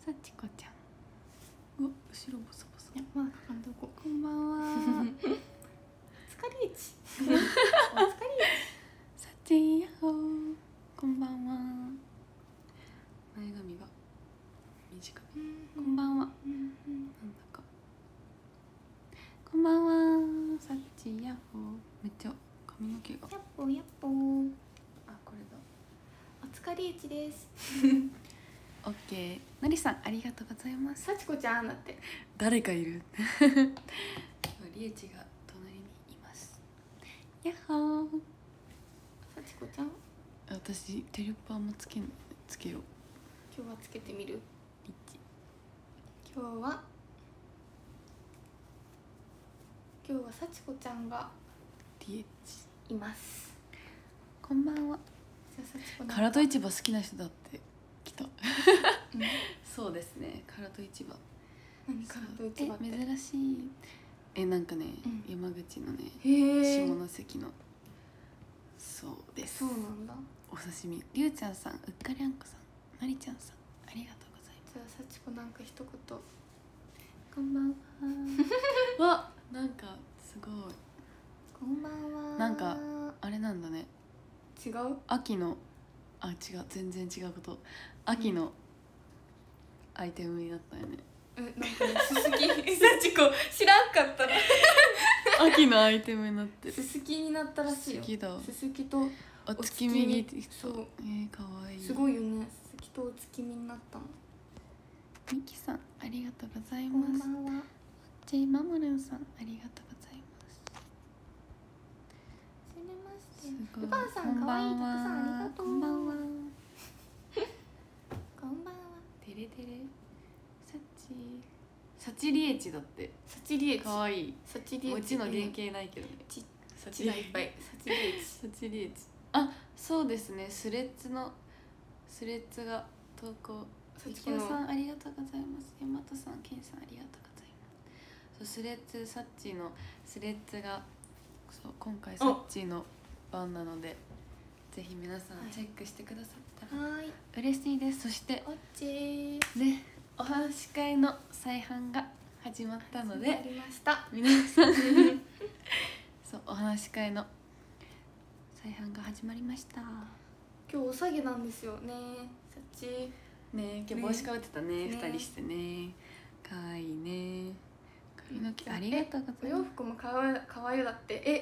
さちこちゃん。うわ、後ろボソボソ。 いや、まだかかんとこ。 こんばんは。 お疲れいち。お疲れいち。 さちやっほー。こんばんは。前髪が短い。こんばんは。なんだか。こんばんは。さちやっほー。めっちゃ髪の毛が。 やっぽーやっぽー。 あ、これだ。 お疲れいちです。 オッケー。のりさん、ありがとうございます。 さちこちゃんだって。 誰かいる。りえちが隣にいます。やっほー。 さちこちゃん。 私テレパーもつけよう。 今日はつけてみる。 リッチ。 今日はさちこちゃんがりえちいます。 こんばんは。 じゃあさちこ唐戸市場好きな人だって来た。 うん、 そうですね。唐戸市場。 何唐戸市場って。 珍しい。なんかね、 うん山口のね、 へえ。 下関の。そうです。 そうなんだ。 お刺身。りゅうちゃんさん、うっかりあんこさん、なりちゃんさん、ありがとうございます。 じゃあさちこなんか一言。 こんばんは。わ、なんかすごい。 こんばんは。 なんかあれなんだね。 違う？ 秋の違う、全然違うこと。秋のアイテムになったよね。 なんかね、すすきさちこ知らんかったら秋のアイテムになってる。 すすきになったらしいよ。 すすきだ。 すすきとお月見にそうかわいい。 すごいよね。すすきとお月見になったの。 みきさん、ありがとうございこます。 んばんは。 ジェイマモルンさん、ありがとうございます。 はじめまして。 すごい。 ルパンさん、かわいい。たくさんありがとう。 こんばんは。 こんばんは。 てれてれ。サチリエチだって。 サチリエチ。 かわいい。 サチリエチ。 うちの原型ないけどね。 サチがいっぱい。サチリエチ。 サチリエチ。あ、そうですね。スレッズが投稿。ゆきおさん、ありがとうございます。大和さん、ケンさん、ありがとうございます。そう、スレッズ、サッチーのスレッズが、そう、今回サッチーの番なので、ぜひ皆さんチェックしてくださったら嬉しいです。そしておっちーね、お話し会の再販が始まったので、 ありました。 皆さんそうお話し会の再販が始まりました。 今日お下げなんですよね。さっちね、今日帽子かぶってたね、 ね 2人してね。かわいいね。髪の毛ありがとうござおいます。 洋服もかわいいだって。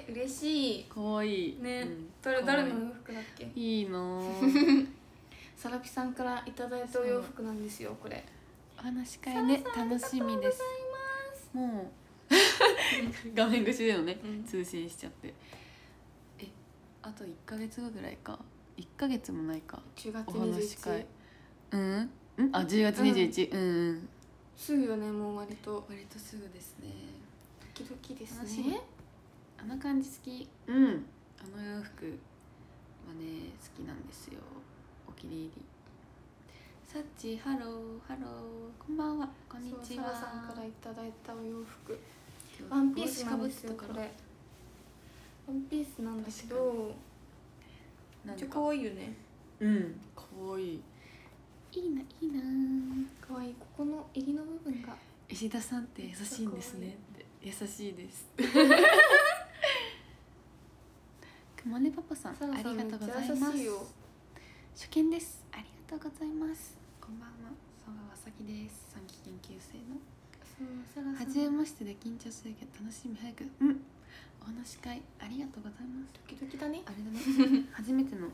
嬉しいかわいいね。 うん誰のお洋服だっけ？ いいなサラピさんからいただいたお洋服なんですよ、これ。 お話し会ね、楽しみです。もう画面越しでのね、通信しちゃって。あと1ヶ月後ぐらいか。1ヶ月もないか。 10月お話し 21 会。あ、10月21。 すぐよね、もう割とすぐですね。 ドキドキです楽しみね。 あの感じ好き。あの洋服はね、好きなんですよ。お気に入り。さっち、ハローハロー、こんばんは、こんにちは。 サラさんからいただいたお洋服、ワンピースなんですよ。これワンピースなんだけど、めっちゃ可愛いよね。 可愛い。 いいな、可愛い。ここの襟の部分が。 石田さんって優しいんですねって。優しいです。くもねパパさん、ありがとうございます。初見です。ありがとうございます。こんばんは、曽川さきです。短期研究生の。はじめましてで緊張するけど楽しみ、早く。お話し会ありがとうございます。 ドキドキだね。 あれだね。初めての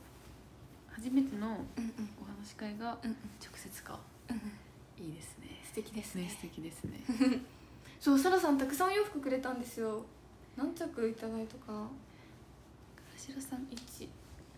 お話し会が直接か。いいですね。 素敵ですね。 素敵ですね。 そう、サラさんたくさんお洋服くれたんですよ。何着いただいたか。 唐城さん、 1、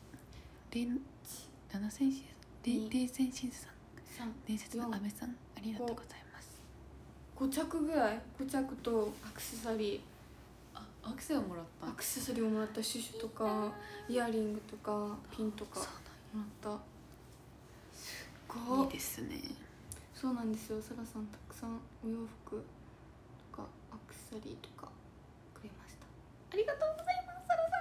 7センチ、0センチさん、 3、 伝説の安倍さん、ありがとうございます。 5着ぐらい。5着とアクセサリー。 アクセをもらった。 アクセサリーをもらった。シュシュとかイヤリングとかピンとかもらった。すごい。 いいですね。 そうなんですよ。サラさんたくさんお洋服とかアクセサリーとかくれました。ありがとうございます、サラさ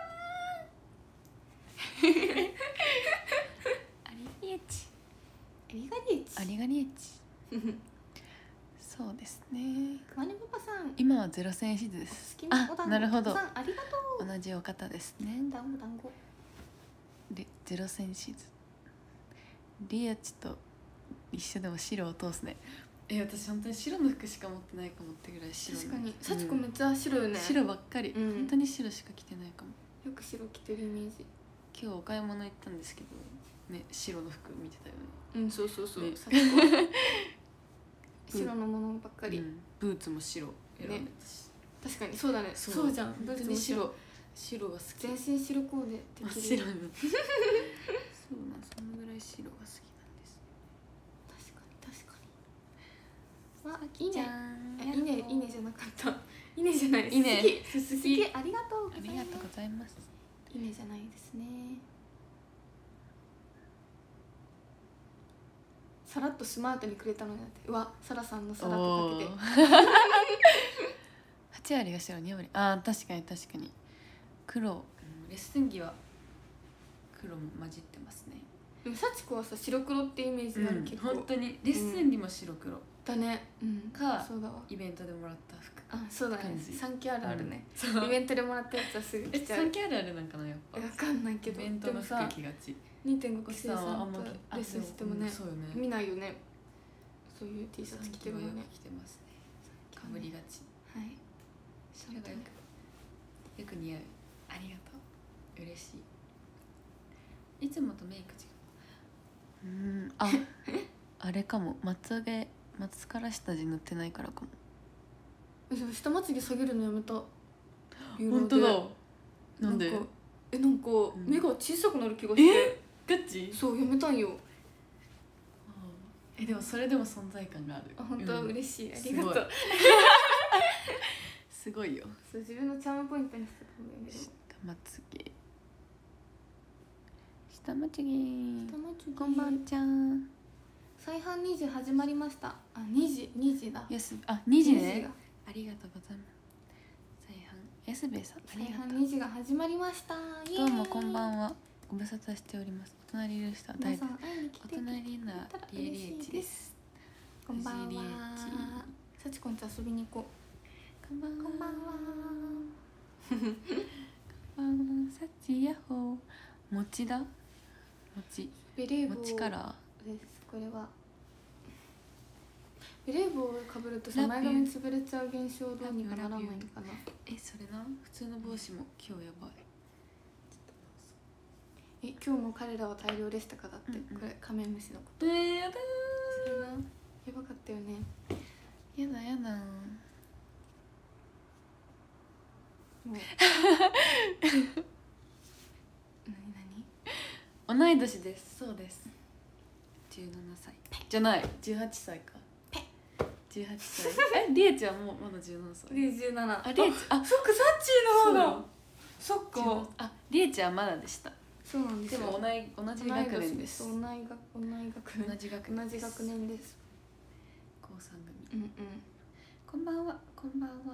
ん。ありがりえち。 ありがりえち。 そうですね。 くまねパパさん今は0センシズです。 好きなお団子なるほど、 さんありがとう。 同じお方ですね。 団子団子で0センシズ、リアチと一緒でも白を通すね。私本当に白の服しか持ってないかもってぐらい白。 確かに幸子めっちゃ白よね。 白ばっかり、 うん本当に白しか着てないかも。 よく白着てるイメージ。 今日お買い物行ったんですけどね、白の服見てたよね。 うん、そうそうそう、 ね幸子は白のものばっかり、 ブーツも白選んでたし、 確かにそうだね。そうじゃん、ブーツも白。 白が好き。 全身白コーデ真っできる。 白にそうなん、そのぐらい白が好きなんです。 確かにわ、いいね。いいねじゃなかった。いいねじゃない。 いいね。 好きありがとう。 ありがとうございます。 いいねじゃないですね。さらっとスマートにくれたのになって、うわ、サラさんのさらっとかけて 8割が白、2割、ああ確かに確かに黒、レッスン着は黒も混じってますね。 でも幸子はさ、白黒ってイメージがある。結構本当にレッスン着も白黒、 だね。 かそうだわ。 イベントでもらった服。 あ、そうだね。サンキューあるあるね。 そうイベントでもらったやつはすぐ着ちゃう。 サンキューあるあるなんかな、やっぱわかんないけど、 イベントの服着がち。 2.5 期生さんとレッスンしてもね、 そうよね、 見ないよね。そういう T シャツ着てるもんね。 着てますね。かぶりがち。 はい。 それがよく似合う。ありがとう、嬉しい。いつもとメイク違う。あれかも、まつげ、まつから下地塗ってないからかも。 でも下まつげ下げるのやめた。 本当だ。なんで？ なんか目が小さくなる気がして。 ガチ？ そう、やめたんよ。 でもそれでも存在感がある。 あ、本当、嬉しい。ありがとう。 すごいよ。 そう、自分のチャームポイントにしてたんだよね。 下まつげ。下まつげ。こんばんちゃん。 再販2時始まりました。あ、2時だ。 2時ね。ありがとうございます。再販安兵衛さん、 再販2時が始まりました。 どうもこんばんは。ご無沙汰しております。お隣いる人は皆さん会いに来てお隣のリエリエチです。 こんばんは。さちこんち遊びに行こう。こんばんは。 こんばんは。 こんばんは。さちやほー。餅だ。餅。 ベレー帽餅カラーです。これはベレー帽をかぶるとさ、前髪潰れちゃう現象どうにかならないのかな。 それな、普通の帽子も今日やばい。 今日も彼らは大量でしたかだって、これカメムシのこと。 やだー。 それな、やばかったよね。 やだやだー。 もう何同い年です。そうです。17歳じゃない、18歳か。18歳。リエちゃんもまだ17歳。 リエ17。 あ、リエちゃん、 そっか、サッチーの方だ。そっか。 リエちゃんはまだでした。 そうなんですよ。 でも同じ学年です。 同じ学年です。 高3組。こんばんは。こんばんは。こ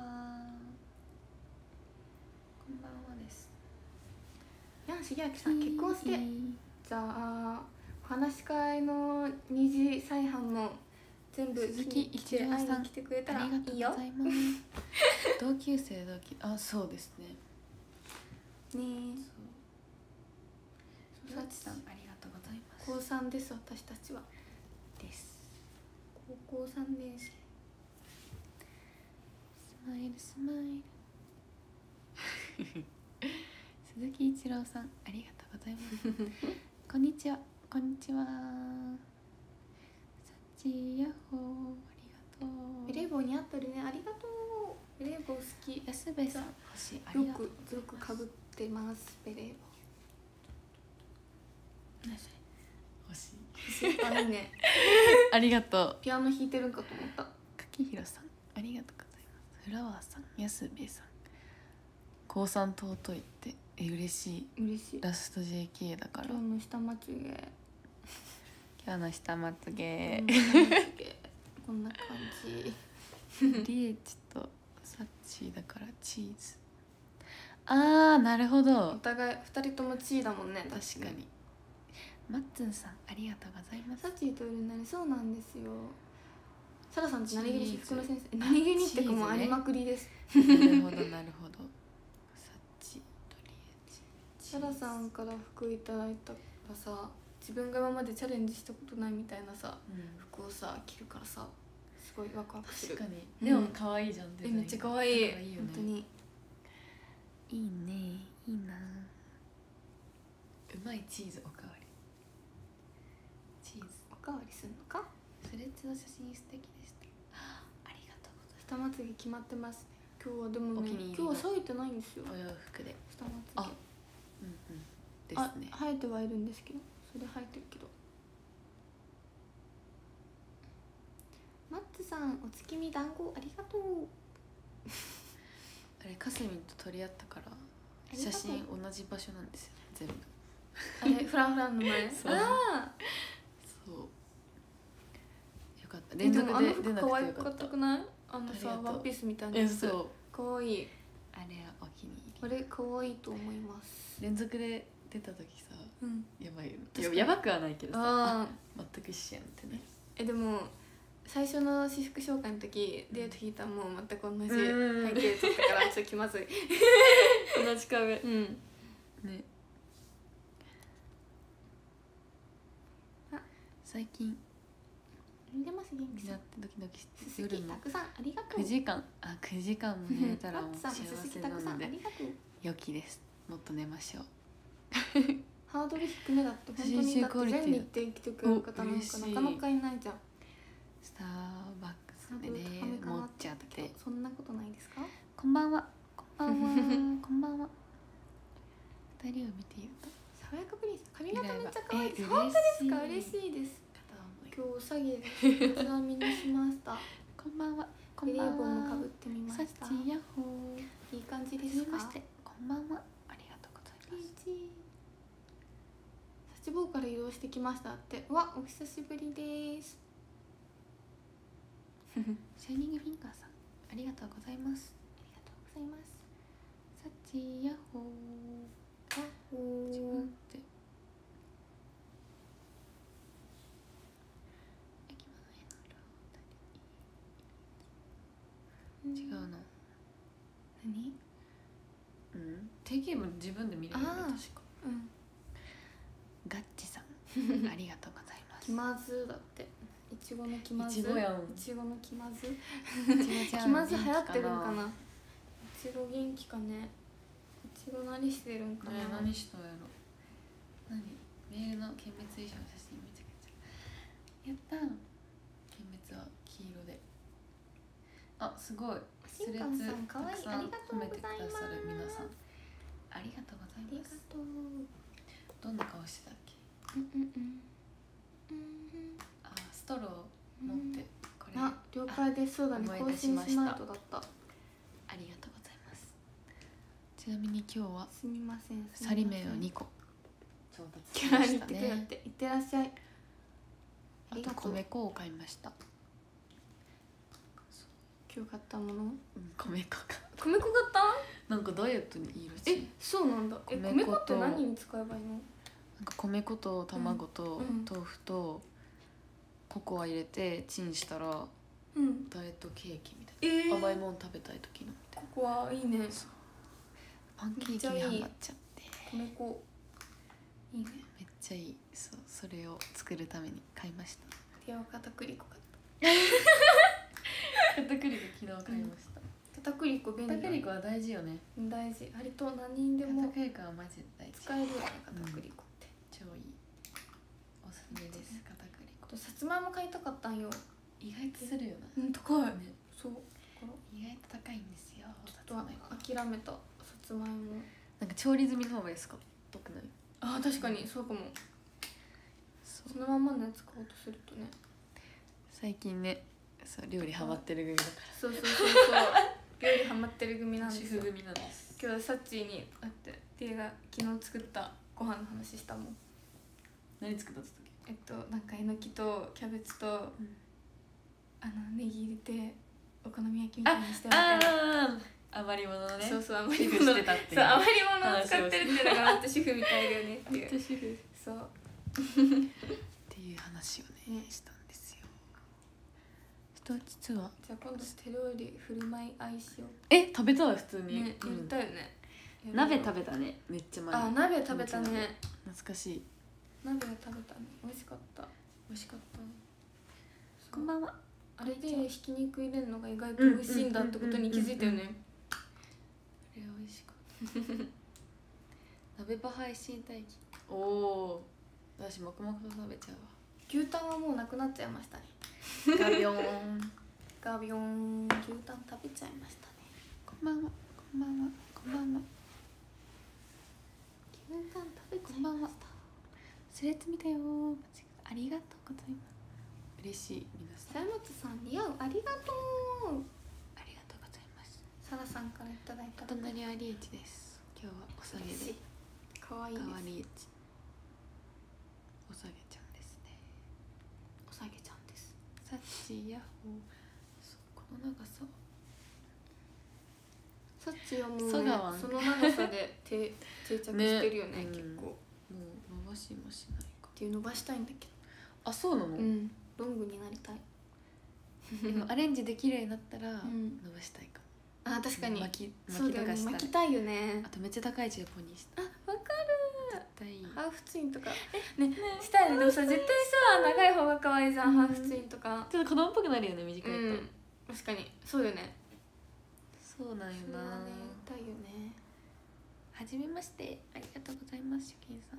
んばんはです。 やんしげあきさん、結婚して。じゃあお話し会の2次再販の全部鈴木一郎さん来てくれたらいいよ。 ありがとうございます。同級生そうですね。 ねえ。 さちさん、ありがとうございます。 高3です、私たちは。 です。 高校3年生。 スマイルスマイル。鈴木一郎さん、ありがとうございます。こんにちは。こんにちは。さちやほー、ありがとう。 ベレー帽似合ってるね、ありがとう。ベレー帽好き。 安部さん、欲しい。ありがとう。 よくかぶってます、ベレー帽。 欲しい。 あ、いいね。 ありがとう。 ピアノ弾いてるんかと思った。 柿広さん、ありがとうございます。フラワーさん、安部さん。高3尊いって嬉しい。 嬉しい。 ラスト JK だから。 今日の下まつげ。 今日の下まつげ。 こんな感じ。 リエチとサッチーだからチーズ。あー、なるほど。 お互い2人ともチーだもんね。 確かに。マッツンさん、ありがとうございます。 サッチーといるんだね。そうなんですよ。 サラさんって何気に私服のセンス、何気にってかもうありまくりです。 なるほどなるほど。サチとりあえずサラさんから服いただいたらさ、自分が今までチャレンジしたことないみたいなさ、服をさ着るからさ、すごいワクワクする。 確かに。でも可愛いじゃん。 めっちゃ可愛い。本当にいいね、いいな。うまいチーズおかわり。チーズおかわりするのか。 スレッズの写真素敵でした。ありがとうございます。 下まつげ決まってますね。今日はでもね、今日は咲いてないんですよ。 お洋服で下まつげ。 ですね。 生えてはいるんですけど、それ生えてるけど。マッツさん、お月見団子ありがとう。 あれかすみんと撮り合ったから写真同じ場所なんですよね、全部。 あれフランフランの前。 そうそうよかった。連続で出なくてよかった。 可愛かったくない？あのさ、ワンピースみたいなやつ。 そう可愛い。 あれはお気に入り。あれ可愛いと思います。 連続で出た時さ、やばいよね。やばくはないけどさ、全く一緒やんってね。 でも最初の私服紹介の時デート引いたらもう全く同じ背景撮ったからちょっと気まずい。 同じ壁。ね。最近見てます元気なってドキドキして夜のたくさんありがとう。 9時間も寝れたらもう幸せなので良きです。もっと寝ましょう。 ハードル低めだって本当に。だって全日程来てくれる方なんかなかなかいないじゃん。 スターバックスでね持っちゃって。 そんなことないですか。 こんばんは。こんばんは。こんばんは。二人を見ていると爽やかプリンス、髪型めっちゃ可愛い。本当ですか。嬉しいです。今日お下げです。ちなみにしました。 こんばんは。 こんばんは。ベレー帽もかぶってみました。 サッチヤッホー。 いい感じですか。 こんばんは。ありがとうございます。 サチボーから移動してきましたって。わ、お久しぶりです。 シャイニングフィンガーさん、ありがとうございます。 ありがとうございます。 サッチヤッホー。 ヤッホー。 ちょっと待って。違うな。 何？ 定型文自分で見れるよね、確か。ガッチさん、ありがとうございます。 気まずだって。いちごの気まず。 いちごやん。 いちごの気まず。気まず流行ってるんかな。いちご元気かね。いちご何してるんかな。 何したやろ。何？メールの県別衣装の写真めちゃくちゃ。やったー。県別は黄色で。あ、すごい。 スレッズたくさん褒めてくださる皆さん、ありがとうございます。どんな顔してたっけ？ストロー持ってこれ。 了解です。そうだね。更新しないとだった。 ありがとうございます。ちなみに今日はすみません。 サリ麺を2個調達しましたね。いってらっしゃい。 あと米粉を買いました。 今日買ったもの？ 米粉か。 米粉買った？ なんかダイエットにいいらしい。 そうなんだ。米粉って何に使えばいいの？ なんか米粉と卵と豆腐とココア入れてチンしたらダイエットケーキみたいな。甘いもん食べたい時の。 ココアいいね。 パンケーキにハマっちゃって。 米粉いいね。 めっちゃいい。それを作るために買いました。 手を片栗粉買った。 片栗粉昨日買いました。 片栗粉便利。 片栗粉は大事よね。 大事。割と何にでも片栗粉はマジで大事。 使えるよね、片栗粉って。 超いい。おすすめです。片栗粉。 さつまいも買いたかったんよ。 意外とするよな。 高いね。そう。 意外と高いんですよ。 ちょっと諦めた。さつまいも。 なんか調理済みの方が安かったくない？ ああ、確かにそうかも。そのままのやつ買おうとするとね。 最近ね、料理ハマってる組だから。 そう。料理ハマってる組なんですよ。 主婦組なんです。 今日サッチーにだってティエが昨日作ったご飯の話したもん。 何作ったっつったっけ？なんかえのきとキャベツとネギ入れてお好み焼きみたいにしてみたいな。 余り物ね。 そう余り物してたっていう。 そう余り物を使ってるっていうのがめっちゃ主婦みたいだよねっていう。 めっちゃ主婦。 そう。 っていう話をねしたんですよ。そし人実はじゃあ今度手料理振る舞い愛しよう。 食べたわ普通に、 ね、やりたいよね。 鍋食べたねめっちゃ前。 あ、鍋食べたね。 懐かしい。 鍋食べたね。美味しかった。 美味しかった。こんばんは。 あれでひき肉入れるのが意外と美味しいんだってことに気づいたよね。 あれ美味しかった鍋場配信待機。おお私黙々と食べちゃうわ。 牛タンはもうなくなっちゃいましたね。 ガビョーンガビョン。牛タン食べちゃいましたね。 こんばんは。こんばんは。こんばんは。 牛タン食べちゃいました。 スレッズ見たよー。ありがとうございます。嬉しい皆さん。 さやもつさん似合う。ありがとう。 ありがとうございます。 サラさんからいただいた。 隣はリエチです。今日はお下げで。 かわいいです。 かわりエチ。お下げちゃんですね。 お下げちゃんです。 サッチヤッホー。この長さ。 サッチはもう、ね、その長さで定着してるよね、結構。もう伸ばしもしないか。 っていう伸ばしたいんだけど。 あ、そうなの？ ロングになりたい。 でもアレンジできるようになったら伸ばしたいかも。あ、確かに。 巻きとかしたい。 巻きたいよね。 あとめっちゃ高い位置でポニーした。 あ、わかる。 絶対いい。 ハーフツインとかねしたいね。でもさ、絶対さ長い方が可愛いじゃん、ハーフツインとか。 ちょっと子供っぽくなるよね、短いと。 確かにそうよね。 そうなんよな。 やりたいよね。 はじめまして、ありがとうございます、シュキンさん。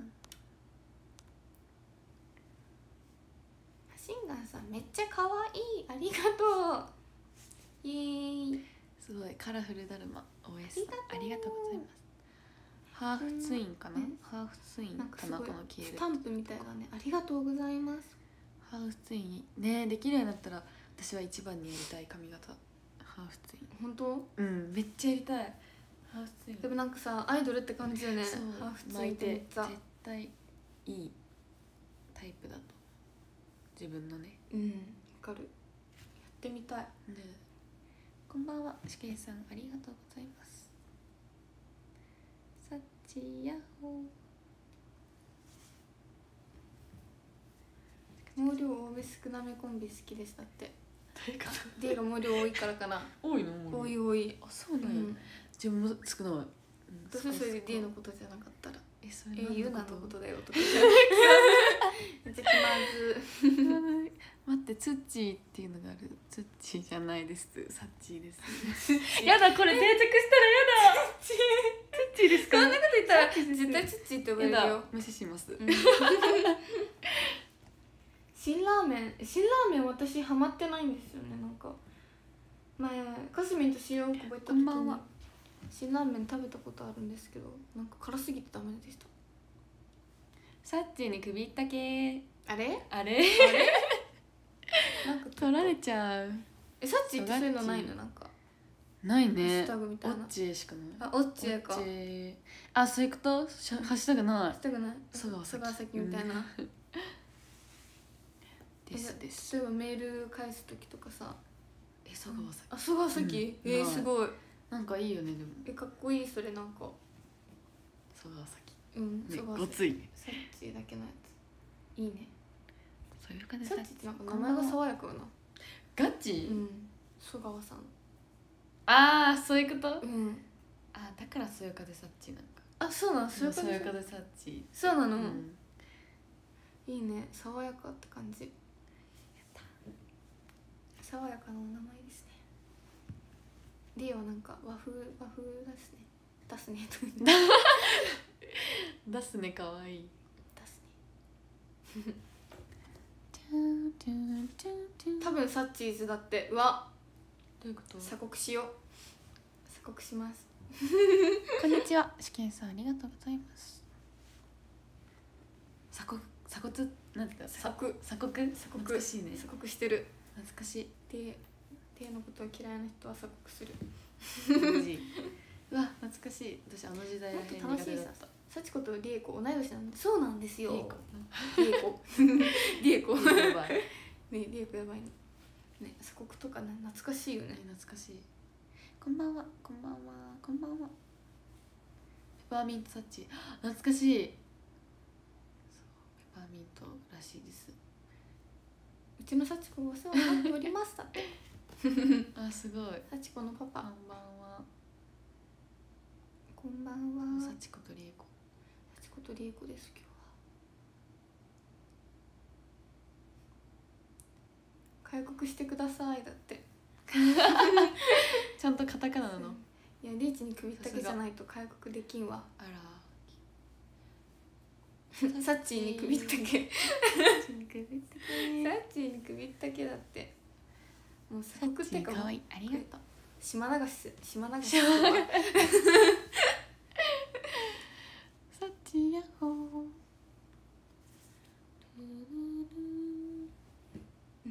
シンガンさんめっちゃ可愛い。ありがとう。イエーイ。 すごいカラフルだるま OS さん、ありがとうございます。ハーフツインかな、ハーフツインかな、この消えるスタンプみたいだね。ありがとうございます。 ハーフツインね、できるようになったら私は一番にやりたい髪型。ハーフツイン。 本当？ めっちゃやりたい。ハーフツインでもなんかさ、アイドルって感じよね。ハーフツインって絶対いいタイプだと自分のね。 わかる。やってみたい。 こんばんは、しけんさん、ありがとうございます。サッチヤッホー。毛量多め少なめコンビ好きです。だってD が毛量多いからかな。 多いの？ 多い多い。 あ、そうなんや。自分も少ない。 私それで D のことじゃなかったらそれユナのことだよとかめっちゃ気まず待って、ツッチーっていうのがある。ツッチーじゃないです、サッチーですやだ、これ定着したらやだツッチーですか？ そんなこと言ったら絶対ツッチーって呼ばれるよ。 無視します。 辛ラーメン私ハマってないんですよね。なんか前かすみんと新大久保行った時に辛ラーメン食べたことあるんですけど、なんか辛すぎてダメでした。 サッチーに首ったけ。 あれなんか取られちゃう。 サッチーってそういうのないの？なんかないね。 ハッシュタグみたいな。 オッチーしかない。 あ、オッチーか。 あ、そういうこと？ハッシュタグない。ハッシュタグない。 曽川崎みたいな。 です。 例えばメール返す時とかさ。 曽川崎。 あ、曽川崎？すごい。 なんかいいよね、でも。 かっこいい。それなんか曽川崎。 ごつい。 サッチーだけのやついいね。 そういう感じ。 サッチーってなんか名前が爽やかよな。 ガチ？ 曽川さん。 ああ、そういうこと？あ、だからそよ風サッチなんか。 あ、そうなの？ そよ風サッチ。 そうなの？いいね、爽やかって感じ。爽やかなお名前ですね。リオはなんか和風ですね。出すね出すね、かわいい。 出すね多分サッチーズだって。うわ、 どういうこと？ 鎖国しよう。鎖国します。 こんにちは、しけんさん、ありがとうございます。鎖国なんていうか、鎖国懐かしいね。 鎖国してる。 懐かしい。 手のことは嫌いな人は鎖国する。 うわ、懐かしい。私あの時代らへん苦手だった。 幸子とリエコ同い年なんで。そうなんですよ。リエコやばいね。リエコやばいね。鎖国とかね、懐かしいよね。 懐かしい。こんばんは、こんばんは、こんばんは。ペパーミントサッチ、懐かしい。そう、ペパーミントらしいです。 うちの幸子がお世話になっておりますだってあ、すごい。 幸子のパパこんばんは。 こんばんは。 幸子と理恵子。 幸子と理恵子です。今日は開国してくださいだってちゃんとカタカナなの。 いやリーチに首ったけじゃないと開国できんわ。 あら。 サッチーに首ったけ。サッチーに首ったけだって。もうサッチーかわいい。ありがとう。 島流し島流し。サッチーヤッホー。うん。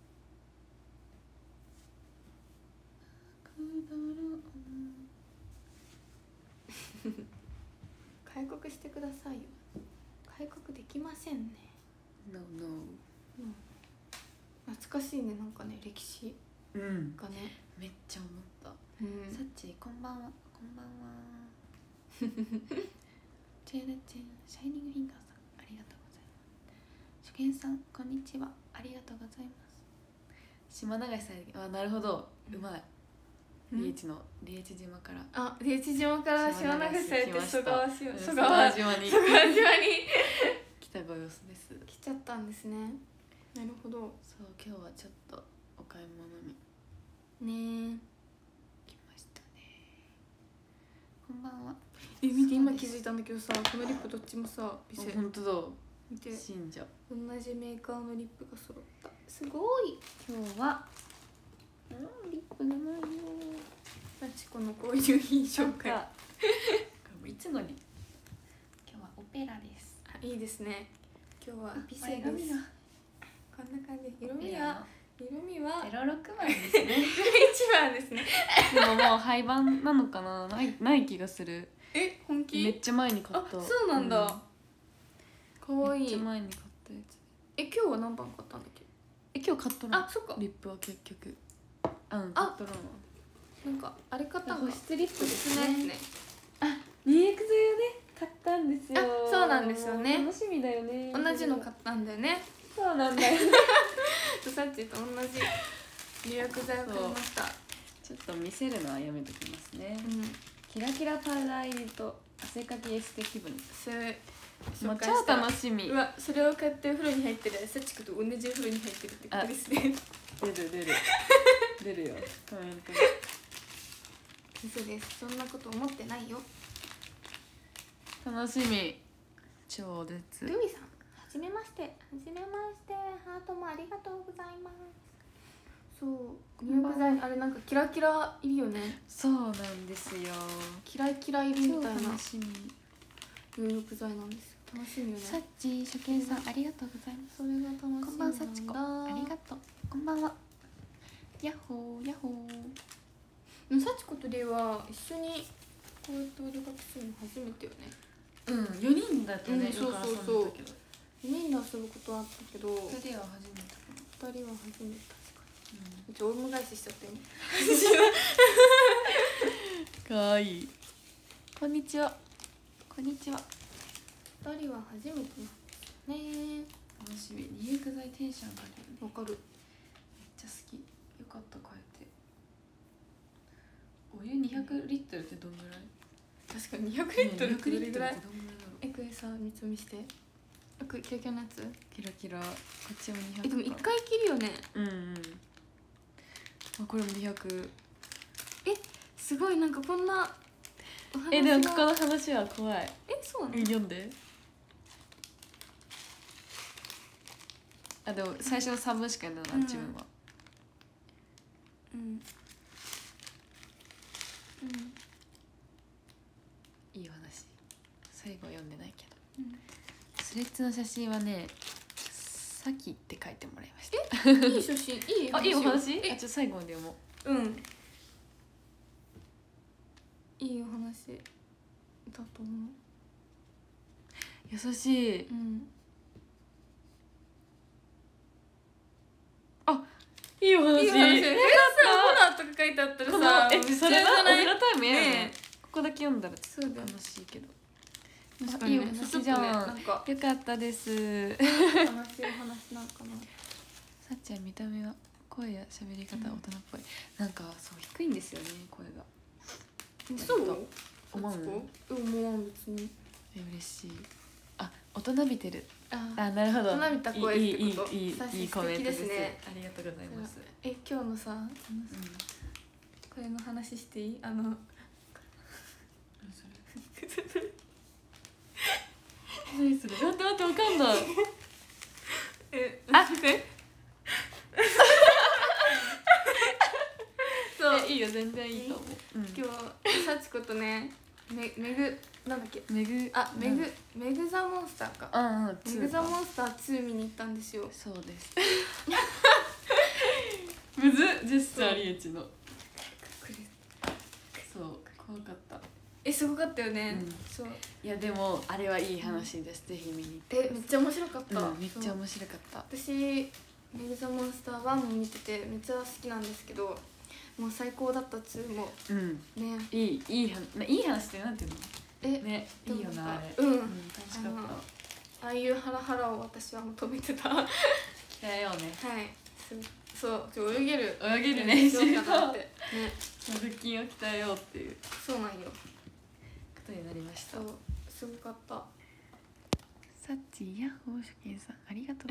開国してくださいよ。開国できませんね。 No no。 懐かしいね、なんかね、歴史がね、 めっちゃ思った。さっちこんばんは。こんばんは。チェーナチェンシャイニングフィンガーさん、ありがとうございます。初見さん、こんにちは。ありがとうございます。島流しさん、あ、なるほど、うまい。リーチのリーチ島から。 あ、リーチ島から島流しされて蘇我島に来たご様子です。 来ちゃったんですね。なるほど。 そう、今日はちょっとお買い物にね来ましたね。こんばんは。 見て、今気づいたんだけどさ、このリップどっちもさ、 本当だ。 見て、 信者同じメーカーのリップが揃った。すごい。 今日はリップがないよ。 さちこの購入品紹介。 いつのリップ。今日はオペラです。 あ、いいですね。今日はピセです。こんな感じ。色味は 06番ですね。 一番ですね。 でももう廃盤なのかな、ない気がする。 え、本気？ めっちゃ前に買った。 そうなんだ。可愛い。 めっちゃ前に買ったやつ。 今日は何番買ったんだっけ？ 今日買っとる。 あ、そっか。 リップは結局。買っとるの。 なんかあれ買った保湿リップですね。 あ、 2X 用ね買ったんですよ。 あ、そうなんですよね。 楽しみだよね。 同じの買ったんだよね。 そうなんだよ。 さっちと同じ入浴剤を買いました。 ちょっと見せるのはやめときますね。キラキラパウダー入りと汗かきエステ気分。 それ超楽しみ。 うわ、それを買ってお風呂に入ってるさちこと同じお風呂に入ってるってことですね。出るよコメントで。嘘です。そんなこと思ってないよ。 楽しみ。超絶。 ルミさん、はじめまして。はじめまして。ハートもありがとうございます。そう、入浴剤あれなんかキラキラいるよね。 そうなんですよ。 キラキラいるみたいな楽しみ。 入浴剤なんですよ。楽しみよね。 さっち初見さんありがとうございます。 それが楽しみなんだ。 こんばんさちこありがとう。こんばんは。ヤッホーヤッホー。さちことりは一緒にこうやってお出かけするの初めてよね。 4人だとね。 そう4人で遊ぶことはあったけど2人は初めて。確かに。うちオウム返ししちゃったよ。 かわいい。こんにちは。こんにちは。 2人は初めてね。 楽しみ。入浴剤テンション上がるよね。 わかる。めっちゃ好き。よかった変えて。お湯200リットルってどんぐらい？ 確かに200リットルってどれぐらい？これさ、三つ見して。キラキラのやつ？ キラキラ。こっちも200。 でも1回切るよね。 これも200。 すごい、なんかこんなでもここの話は怖い。 そうなの？ 読んで。でも最初の3文しか読んだな、自分は。いい話。最後は読んでないけど。スレッズの写真はね、さきって書いてもらいました。 いい写真、いい話。 いいお話？ちょっと最後まで読もう。 いいお話だと思う。 優しい。いいお話。 いい話。ホラーとか書いてあったらさ、 それはお風呂タイムやね。ここだけ読んだら楽しいけど。 確かにいいお話じゃん。 よかったです。 悲しいお話なんかな。 さっちゃん見た目は声や喋り方大人っぽい、なんかそう低いんですよね声が。 そう思う？ 思わん別に。 嬉しい。あ、大人びてる。あ、なるほど。 大人びた声ってこと。 いいコメントですね。ありがとうございます。 今日のさ、これの話していい？ 何それ？待ってわかんない。そういいよ、全然いいと思う。 今日幸子とね、メグなんだっけ？メグザモンスターか。メグザモンスター2見に行ったんですよ。 そうです。むずっ、ジェスチャーリエチの。そう怖かった。 すごかったよね。そう。 いやでもあれはいい話です。ぜひ見に行って。 めっちゃ面白かった。 めっちゃ面白かった。 私メグザモンスター1も見ててめっちゃ好きなんですけど、もう最高だった2も。ね。いい話ってなんていうの？ね、いいよなあれ。楽しかった。 ああいうハラハラを私は求めてた。 鍛えようね。 はい。そう、泳げるね。 しようかなってね。 腹筋を鍛えようっていう。 そうなんよ。 ことになりました。 そう、すごかった。 サッチーヤッホーシュケンさんありがとう。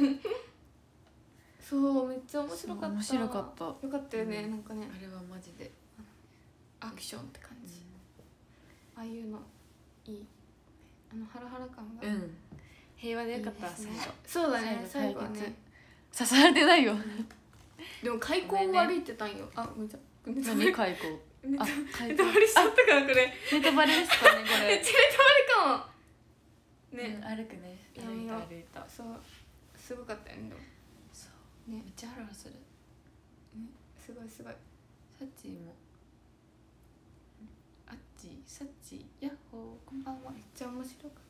そうめっちゃ面白かった。 面白かった。 よかったよね、なんかね。 あれはマジでアクションって感じ。ああいうのいい。ハラハラ感が。 平和でよかった。 そうだね。最後はね。 刺されてないよ。 でも開口も歩いてたんよ。あ、ごめんなさい。 何開口？ あ、ネタバレしちゃったからこれ。 ネタバレですかねこれ。 めっちゃネタバレかも。ね、 歩くね。歩いた。 そう、すごかったよね。 そう。めっちゃハラハラする。 すごい。 サッチーも。サッチーヤッホーこんばんは。 めっちゃ面白かった。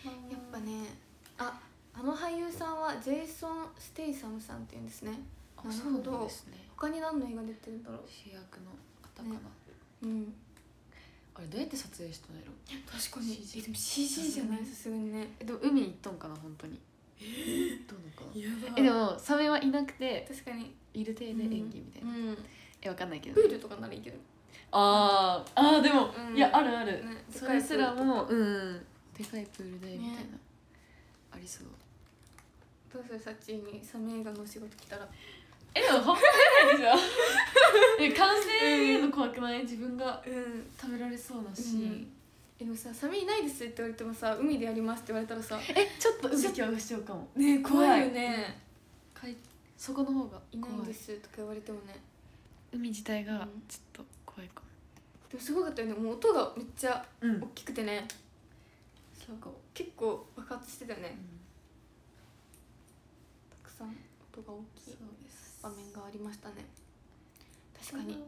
やっぱね、あの俳優さんはジェイソン・ステイサムさんっていうんですね。なるほど。他に何の映画出てるんだろう。 主役の方かな。あれどうやって撮影したんやろ。 確かに。でも CG じゃない、さすがにね。 でも海に行っとんかな本当に。どうのかな。でもサメはいなくて、 確かにいる体で演技みたいな。わかんないけど。 プールとかならいいけど。 でもいやある。それすらもでかいプールでみたいなありそう。 どうするサッチーにサメ映画のお仕事来たら。 でも本当にないでしょ。完成の怖くない？自分が食べられそうなし。 でもさ、サメいないですって言われてもさ、海でやりますって言われたらさ、 ちょっと海恐怖しちゃうかもね。怖いよね。 そこの方がいないんですとか言われてもね。 海自体がちょっと怖いかも。 でもすごかったよね。もう音がめっちゃ大きくてね。結構爆発してたよね。たくさん音が大きい場面がありましたね。確かに。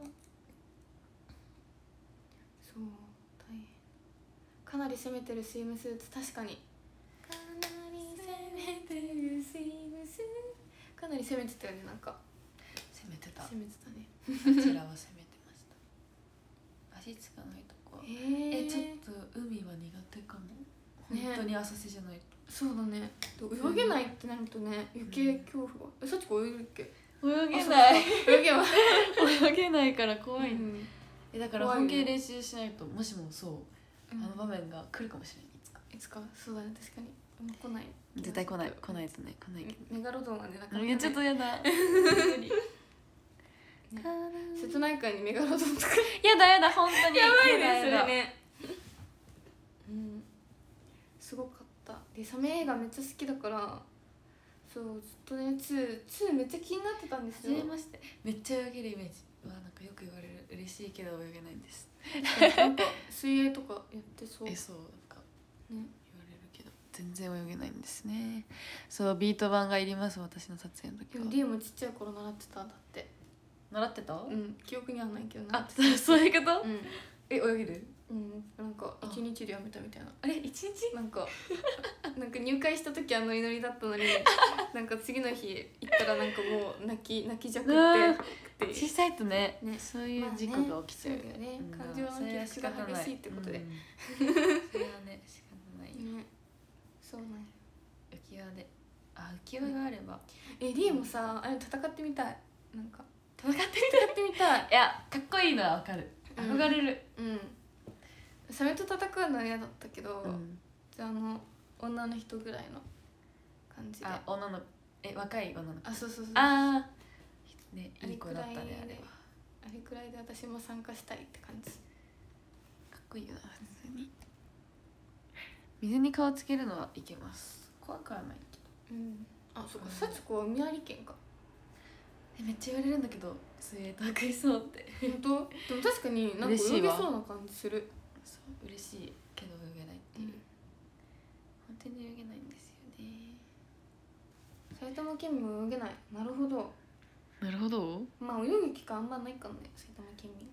そう、大変。かなり攻めてるスイムスーツ。確かにかなり攻めてるスイムスーツ。かなり攻めてたよね。なんか攻めてたね。 あちらは攻めてました。足つかないとこ。ちょっと海は苦手かも。本当に浅瀬じゃないと。 そうだね。泳げないってなるとね、余計恐怖が。さっちこ泳げるっけ？ 泳げない。 泳げないから怖い。だから本気で練習しないと、もしもそうあの場面が来るかもしれない。 いつか。そうだね、確かに。来ない。 絶対来ないとね。来ないけど。 メガロドンはね、なかなか。 いやちょっとやだ。 瀬戸内海にメガロドンとか。 やだ本当に。 やばいねそれね。すごかった。でサメ映画めっちゃ好きだから、そうずっとね2めっちゃ気になってたんですよ。 初めまして。めっちゃ泳げるイメージはなんかよく言われる。嬉しいけど泳げないんです。 なんか水泳とかやってそう。 そうなんかね言われるけど全然泳げないんですね。そうビート板がいります私の撮影の時は。 でもリエもちっちゃい頃習ってたんだって。 習ってた？ 記憶にはないけど。 そういうこと？泳げる？なんか1日でやめたみたいな。 あれ1日？なんか入会した時ノリノリだったのに、なんか次の日行ったらなんかもう泣きじゃくって小さいとねそういう事故が起きちゃうよね。感情の起伏が激しいってことで。 それはね仕方ない。 そうなんや。 浮き輪であ、浮世絵があれば。 リーもさ、あれ戦ってみたい。なんか戦ってみたい。 いや、かっこいいのはわかる。憧れる。 サメと戦うのは嫌だったけど、じゃあ女の人ぐらいの感じで。 あ、女の若い女の子。 あ、そうそうそう。 ああね、いい子だったね。あれはあれくらいで私も参加したいって感じ。 かっこいいよな、普通に。水に顔つけるのはいけます。怖くはないけど。 あ、そっか、幸子は宮城県か。 めっちゃ言われるんだけど、水泳得意そうって。 本当？でも確かになんか泳げそうな感じする。 そう、嬉しいけど泳げないっていう。本当に泳げないんですよね。 埼玉県民も泳げない。なるほど。 なるほど。 まあ泳ぐ機会あんまないかもね、埼玉県民。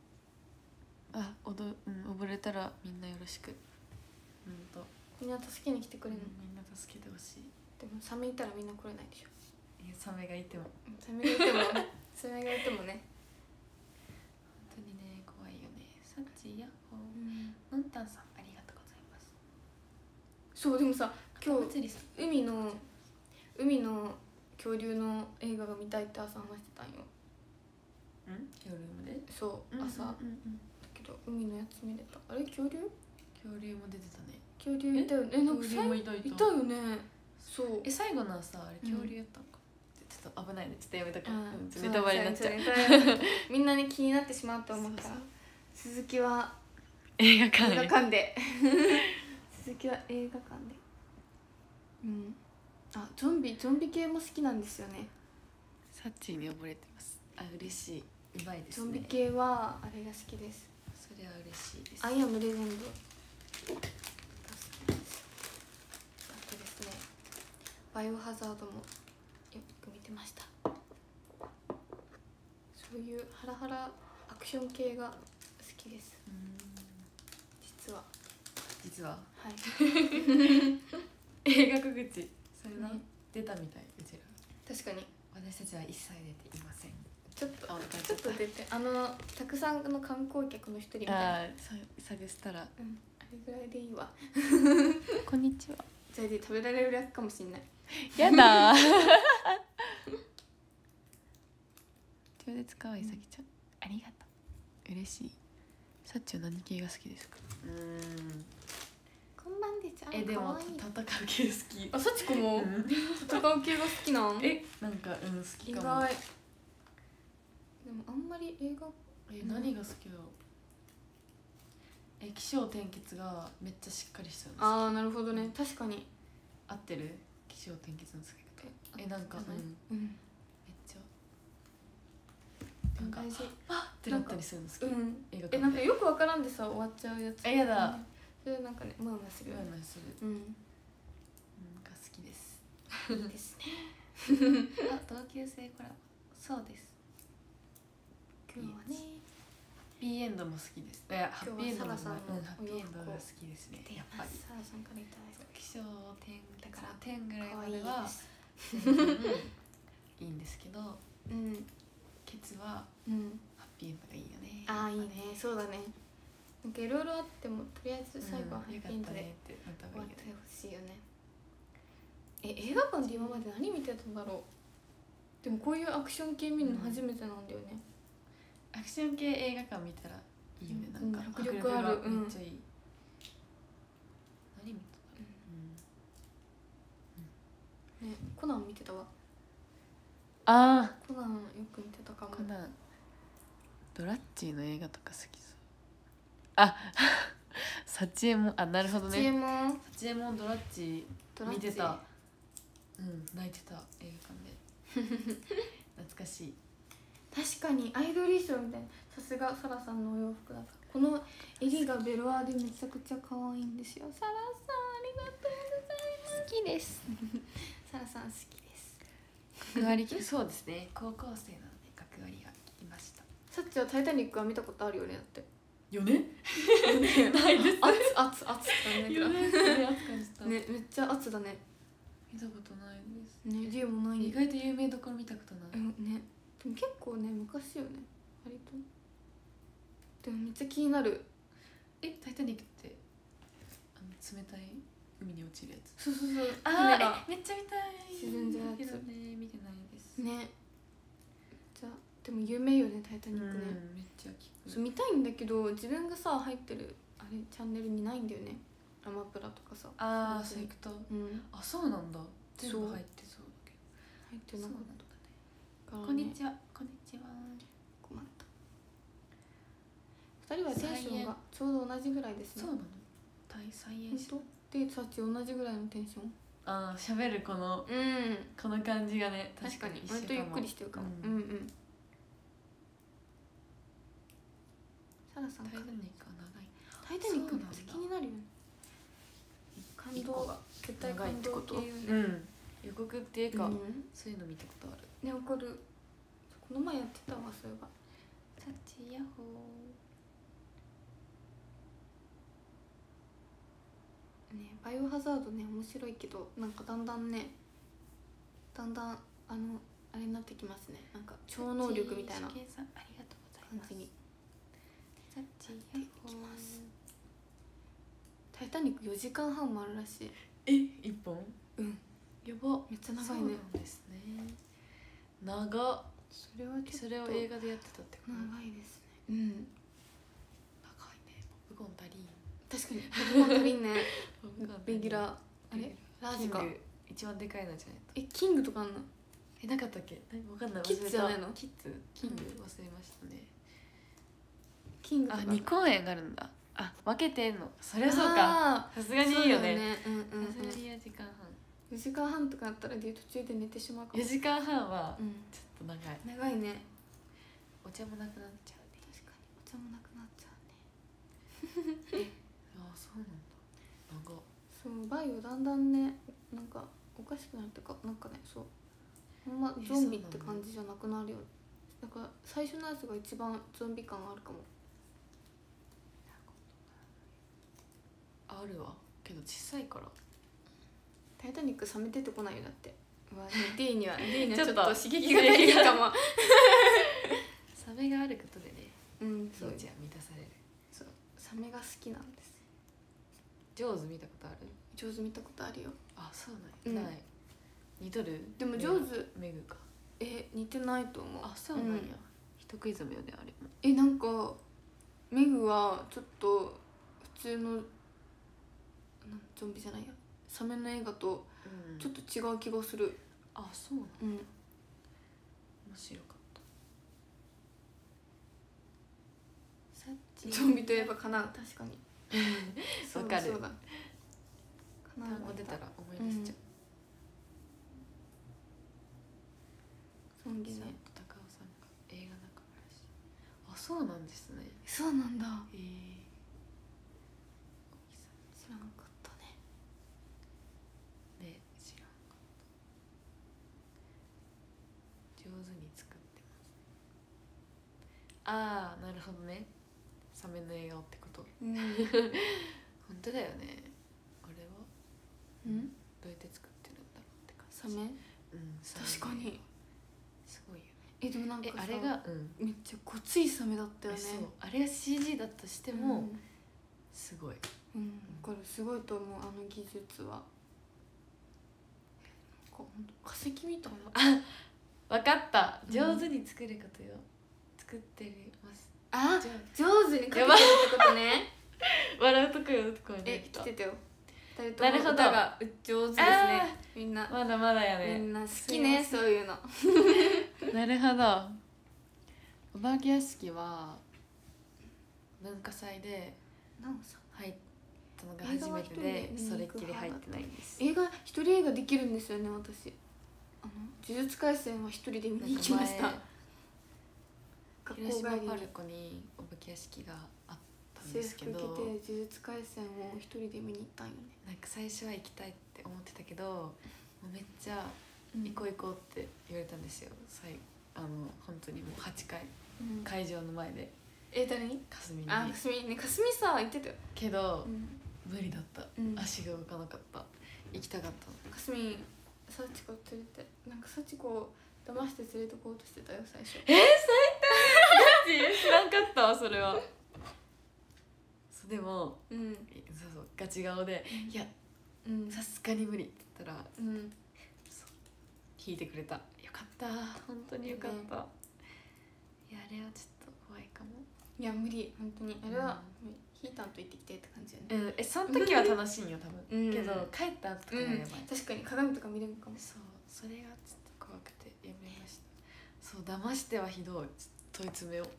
溺れたらみんなよろしく。 みんな助けに来てくれるの。 みんな助けてほしい。 でもサメいたらみんな来れないでしょ。 サメがいても。 サメがいてもね。サメがいてもね。 本当にね、怖いよね。サッチヤッホー。のんたんさん、ありがとうございます。 そう、でもさ、今日海の恐竜の映画が見たいって朝話してたんよ。 恐竜まで？ そう、朝。だけど海のやつ見れた。あれ、恐竜も出てたね。 恐竜いたよね。なんかいたよね。そう。 最後のはさ、あれ恐竜やったのか。ちょっと危ないね。ちょっとやめとこう。ネタバレになっちゃう。 みんなに気になってしまうと思うから。鈴木は映画館で。鈴木は映画館で。あ、ゾンビ系も好きなんですよね。 サッチーに溺れてます。あ、嬉しい。うまいですね。 ゾンビ系はあれが好きです。 それは嬉しいです。 アイアムレジェンド。あとですね、バイオハザードもよく見てました。そういうハラハラアクション系が好きです。実ははい映画口それな、出たみたい。うちら確かに私たちは一切出ていません。 ちょっと出てたくさんの観光客の一人みたいな。 探したら、 あれぐらいでいいわ。 こんにちは。 じゃあで食べられるやつかもしんない。 やだー超絶かわいいさきちゃん、ありがとう。嬉しい。さっちは何系が好きですか？ こんばんでちゃん。 でも戦う系好き。 あ、さちこも戦う系が好きなん？ なんか好きかも。 意外。でもあんまり映画何が好きだろう。起承転結がめっちゃしっかりしてるんです。 ああ、なるほどね。確かに合ってる。起承転結の使い方。なんかめっちゃなんか大事。 ってなったりするんですけど、映画なんかよくわからんでさ終わっちゃうやつ。 やだ。 それなんかね、ムームーする。 ムームーする。が好きです。 いいですね。 あ、同級生コラボ。そうです。 今日はね。 ピーエンドも好きです。いや、ハッピーエンドもサラさんのハッピーエンドが好きですね。やっぱり。 サラさんからいただいた。 起承転だから点ぐらいまではいいんですけど、ケツはハッピーエンドがいいよね。 ああ、いいね。そうだね。なんかいろいろあってもとりあえず最後はハッピーエンドで終わってほしいよね。映画館で今まで何見てたんだろう。でもこういうアクション系見るの初めてなんだよね。 アクション系映画館見たらいいよね。なんか迫力ある。 めっちゃいい。何見た？ ね、コナン見てたわ。 コナンよく見てたかも。 ドラッチーの映画とか好きそう。サチエモン、なるほどね。サチエモンドラッチー見てた。泣いてた映画館で。懐かしい。 確かにアイドル衣装みたいな。さすがサラさんのお洋服だから。この襟がベロアでめちゃくちゃ可愛いんですよ。サラさんありがとうございます。 好きです。 サラさん好きです。 角割りそうですね。高校生なので角割りが来ました。 さっちはタイタニックは見たことあるよね。だってよねないです。 熱ってよね。 ね、めっちゃ熱だね。 見たことないです。 ね、リュウもない。 意外と有名どころ見たことない。 ね、でも結構ね昔よね。割と。でもめっちゃ気になる。 タイタニックって冷たい？ 海に落ちるやつ。 そうそうそう、 あ船がめっちゃ見たい。 沈んじゃうやつけどね見てないですね。じゃあでも有名よね、タイタニックね。 めっちゃ聞く。 そう見たいんだけど、自分がさ入ってるあれチャンネルにないんだよね、アマプラとかさ。 ああそういうこと。あそうなんだ。全部入ってそうだけど。 入ってなかった。 こんにちは。こんにちは。 困った。2人はテンションがちょうど同じぐらいですね。 そうなの。サイエンス。 でさっき同じぐらいのテンション。 ああ喋るこの感じがね、 確かに割とゆっくりしてるかも。サラさん、タイタニックは長い。タイタニック気になるよね。感動が絶対感動っていうね。 予告っていうかそういうの見たことあるね。わかる。この前やってたわ、そういえば。 タッチヤッホーね。バイオハザードね面白いけど、なんかだんだんあれになってきますね。なんか超能力みたいな感じに。 タッチヤッホー。 タイタニック4時間半もあるらしい。 1本？やば。 めっちゃ長いね。 そうなんですね。長っ。それを映画でやってたってこと？ 長いですね。 長いね。ポップコーン足りん。 確かにポップコーン足りんね。レギュラーあれラージか。 一番でかいのじゃないと。 キングとかあんの？ なかったっけ？わかんない。 キッズじゃないの？ キング忘れましたね。 キングとか。 2公演があるんだ。分けてんの。そりゃそうか。さすがにいいよね。さすがに4時間半。 4時間半とかあったら途中で寝てしまうかも。 4時間半はちょっと長い。 長いね。 お茶もなくなっちゃうね。 確かにお茶もなくなっちゃうね。 そうなんだ。長。 そうバイオだんだんね、なんかおかしくなるってか、なんかね、そうほんまゾンビって感じじゃなくなるよ。だから最初のやつが一番ゾンビ感あるかも。 あるわけど小さいから。 タイタニック冷め出てこないよ。だってD にはちょっと刺激が足りるかも。 サメがあることでね、 そうじゃ満たされる。 そうサメが好きなんです。 ジョーズ見たことある？ ジョーズ見たことあるよ。 そうなんや。ない。似とる？ でもジョーズメグか。 似てないと思う。 そうなんや。人食いザメよねあれも。 なんかメグはちょっと普通のゾンビじゃないや、サメの映画とちょっと違う気がする。 そうなの。面白かった。 ゾンビといえばかな。確かにわかる。 そうだ。 単語出たら思い出しちゃう。 ゾンビね。 高尾さんが映画仲間らしい。そうなんですね。 そうなんだ。 知らんかったね。 知らんかった。上手に作ってます。なるほどね。サメの映画ってこと。本当だよね。あれはどうやって作ってるんだろうって感じ。 サメ？確かにすごいよね。でもなんかさ、あれがめっちゃごついサメだったよね。 あれが CG だとしてもすごい。 これすごいと思う。あの技術は化石みたいな。 分かった。上手に作ることよ。作ってます。 上手に描けてるってことね。 笑うとこよとこね。 来てたよ。なるほど。歌が上手ですね。みんなまだまだやね。 みんな好きね、そういうの。 なるほど。お化け屋敷は文化祭で入ったのが初めてで、それっきり入ってないんです。 一人映画できるんですよね、私。呪術廻戦は一人で見に行きました。 広島パルコにお化け屋敷があったんですけど、 制服着て呪術廻戦を一人で見に行ったんよね。 なんか最初は行きたいって思ってたけど、もうめっちゃ行こう行こうって言われたんですよ。本当にもう8回、会場の前で。 誰に？ かすみに。 かすみね、かすみさ言ってたよ。 けど、無理だった。足が動かなかった。行きたかった。 かすみサチコ連れて、なんかサチコを騙して連れてこうとしてたよ最初。 最低。知らんかったわそれは。でも、そうガチ顔で、いやさすがに無理って言ったらうん弾いてくれた。よかった本当によかった、いやあれはちょっと怖いかも。 いや無理本当にあれは、ヒーターと行ってきてって感じやね。 その時は楽しいよ多分、 うんけど帰った後とかやばい、 確かに鏡とか見れるかも。 そうそれがちょっと怖くてやめました。そう騙してはひどい、問い詰めよう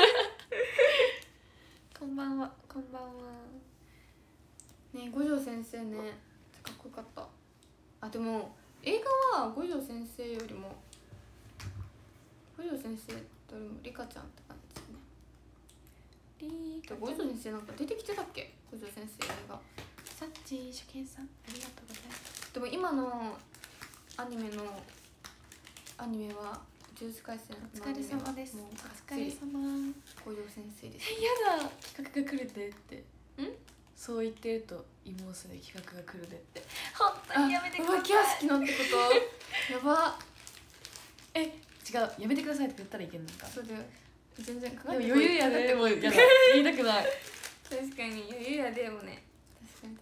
こんばんは。こんばんは。 ね、五条先生ねかっこよかった。あでも映画は五条先生よりも五条先生とよりもリカちゃんって感じね。五条先生なんか出てきてたっけ？五条先生映画。 さっち初見さんありがとうございます。 でも今のアニメは呪術廻戦お疲れ様です。 もうお疲れ様。 五条先生です。 やだ企画が来るでってそう言ってると妹で企画が来るでって本当にやめてください。 浮気は好きなんてことやば。 違うやめてくださいって言ったらいけんのか。 そうだよ全然でも余裕やでもうやだ言いたくない確かに余裕やでもね。確かに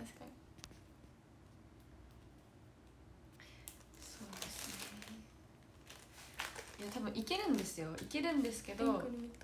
そうですね。いや多分いけるんですよ。いけるんですけどいいよ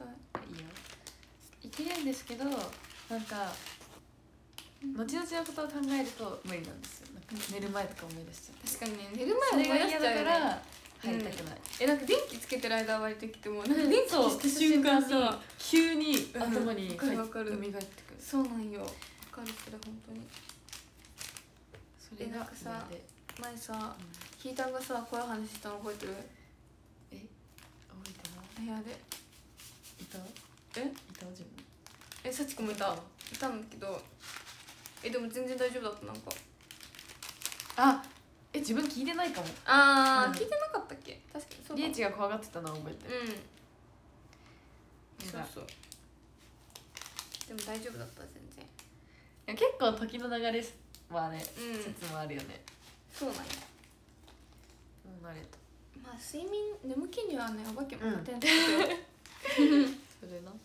いけるんですけどなんか後々のことを考えると無理なんですよ。なんか寝る前とか思い出しちゃう。 確かにね寝る前思い出しちゃうよね。 それが嫌だから入りたくない。 なんか電気つけてる間は割と来てもなんか電気消した瞬間さ急に頭にわかる蘇ってくる。 そうなんよわかるそれ本当に。 それがなんかさ嫌で前さひーたんがさ怖い話したの覚えてる？ 覚えてない。 部屋でいたえいた自分幸子もいたんだけどでも全然大丈夫だった。なんか自分聞いてないかも。 聞いてなかったっけ？確かにそうだ。 リエチが怖がってたのは覚えてる。 そうでも大丈夫だった全然。 いや結構時の流れはね説もあるよね。 そうなんや。 もう慣れた。 まあ睡眠眠気にはねお化けも勝てんだけどそれな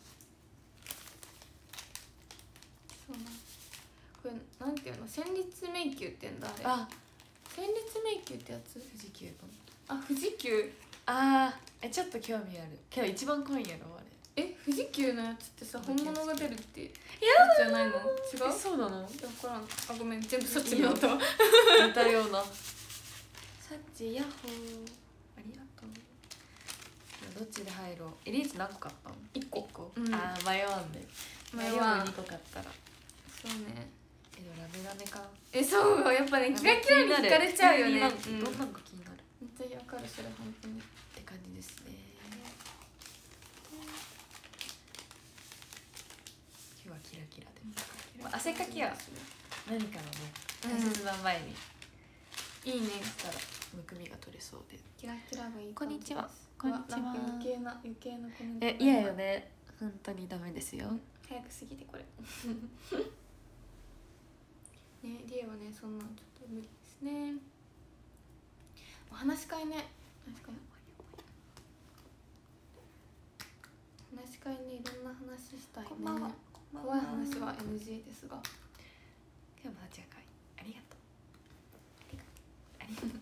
そうなんこれなんていうの戦慄迷宮ってんだあれ。戦慄迷宮ってやつ。 富士急富士急。 ちょっと興味あるけど一番怖いんやろあれ。 富士急のやつってさ本物が出るってやつじゃないの？違う？ そうなの？ 分からん。ごめん全部そっちになったわ。 似たような。さっちヤッホーありがとう。どっちで入ろう。リーチ何個買ったの？1個。迷わんで。迷わん。2個買ったら。 そうね。 ラメラメか。 そうやっぱねキラキラに惹かれちゃうよね。 どんなのか気になる。 めっちゃ分かるそれ本当に。 って感じですね。今日はキラキラで。汗かきは何かのね大切な前に。 いいね。 したらむくみが取れそうで。 キラキラがいい。 こんにちは。 こんにちは。余計なコメント。 嫌よね。本当にダメですよ。 早く過ぎてこれ。ね、リエはねそんなんちょっと無理ですね。話し会ね。話し会にいろんな話したいね。怖い話は NG ですが。 今日も立ち上がりありがとう。ありがとう。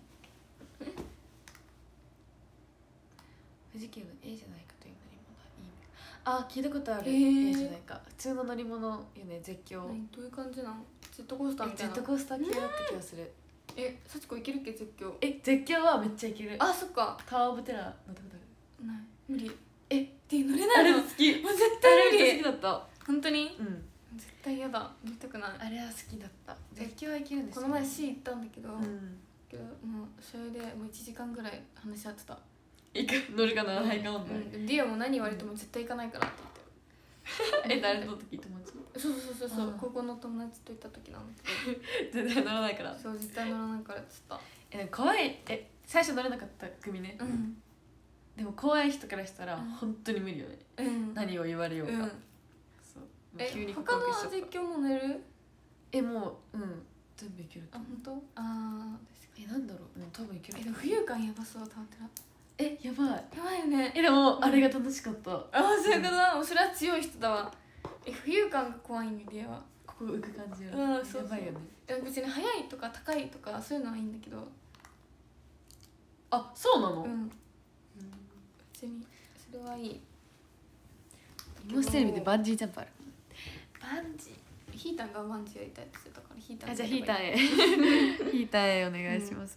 富士急の A じゃないかという乗り物はいい。聞いたことある。A じゃないか。普通の乗り物よね。絶叫。 どういう感じなの？ジェットコースターみたいな。 ジェットコースター系だった気がする。 幸子いけるっけ絶叫？ 絶叫はめっちゃいける。 そっか。 タワーオブテラー乗ったことある？ ない。無理。乗れないの？ あれ好き。 もう絶対無理。 好きだった。 本当に？ うん。 絶対嫌だ。乗りたくない。 あれは好きだった。絶叫はいけるんですよ。 この前 C 行ったんだけど、もううそれでもう1時間ぐらい話し合ってた。 乗るかならないか問題。 ディアも何言われても絶対行かないからって言って。誰の時友達？ そう高校の友達と行った時なんだけど絶対乗らないから。 そう絶対乗らないからっつった。 怖い。最初乗れなかった組ね。でも怖い人からしたら本当に無理よね。何を言われようか。 急に他の実況も寝る？ もう全部いける。 本当？確かに。なんだろう。多分いける。 でも浮遊感やばそうだったら。 やばい。 やばいよね。 でもあれが楽しかった。 そういうことだ。それは強い人だわ。浮遊感が怖いんでリアは。 こ浮く感じうん、そうそう、 やばいよね。 別に速いとか高いとかそういうのはいいんだけど、 あ、そうなの？ うん、別にそれはいい。 日本テレビでバンジージャンプある。 バンジー、ヒータンがバンジーやりたいって言ってたから、ヒータンあ、じゃあヒーターへヒーターへお願いします、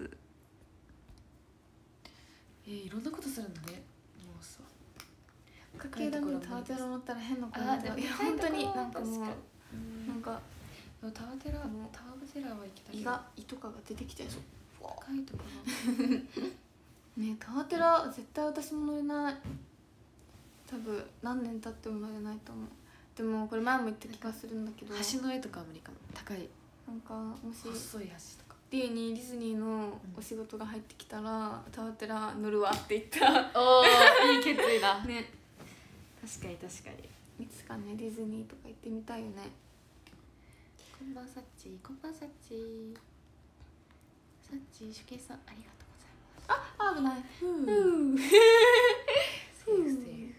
いろんなことするんだね。もうさかけらにタワテラ乗ったら変な子になっちゃう。いや本当になんかもうなんかタワテラは行きたい。 胃とかが出てきちゃいそう。 高いところねえ、タワテラ絶対私も乗れない。多分何年経っても乗れないと思う。でもこれ前も言った気がするんだけど、 橋の絵とかは無理かも。高いなんかもし細い橋とかディズニーのお仕事が入ってきたら、タワテラ乗るわって言った。 おー、いい決意だね、 確かに確かに。 いつかね、ディズニーとか行ってみたいよね。 こんばんさっちー、こんばんさっちー。さっちー、しゅけいさんありがとうございます。 あ、危ない。 セーフセーフ。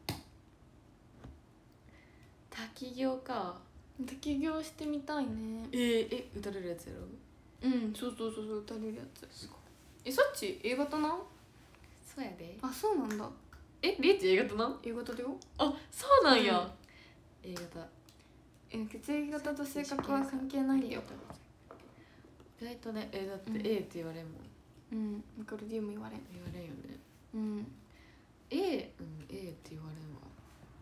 滝行か。 滝行してみたいね。 打たれるやつやろ。 うん、そうそうそうそう、歌れるやつ。すごい。さっち A 型なん？ そうやで。 あ、そうなんだ。 リーチ A 型なん？ A 型だよ。 あ、そうなんや。A 型。 血液型と性格は関係ないんだよ。 意外とね、だって A って言われんもん。 うん、ミカル D も言われん。 言われんよね。 うん。 A って言われんわ。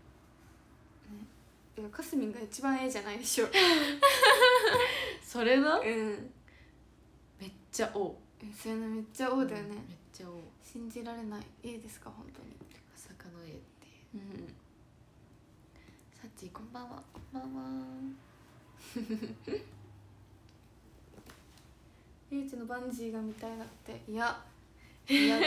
かすみんが一番 A じゃないでしょ。 それな。 うん。 めっちゃ O。 それめっちゃ O だよね。 めっちゃ O。 信じられない。A ですか本当に。 まさかの A って。 うん。 さっちこんばんは。こんばんは。 リーチのバンジーが見たいだって。いや嫌です。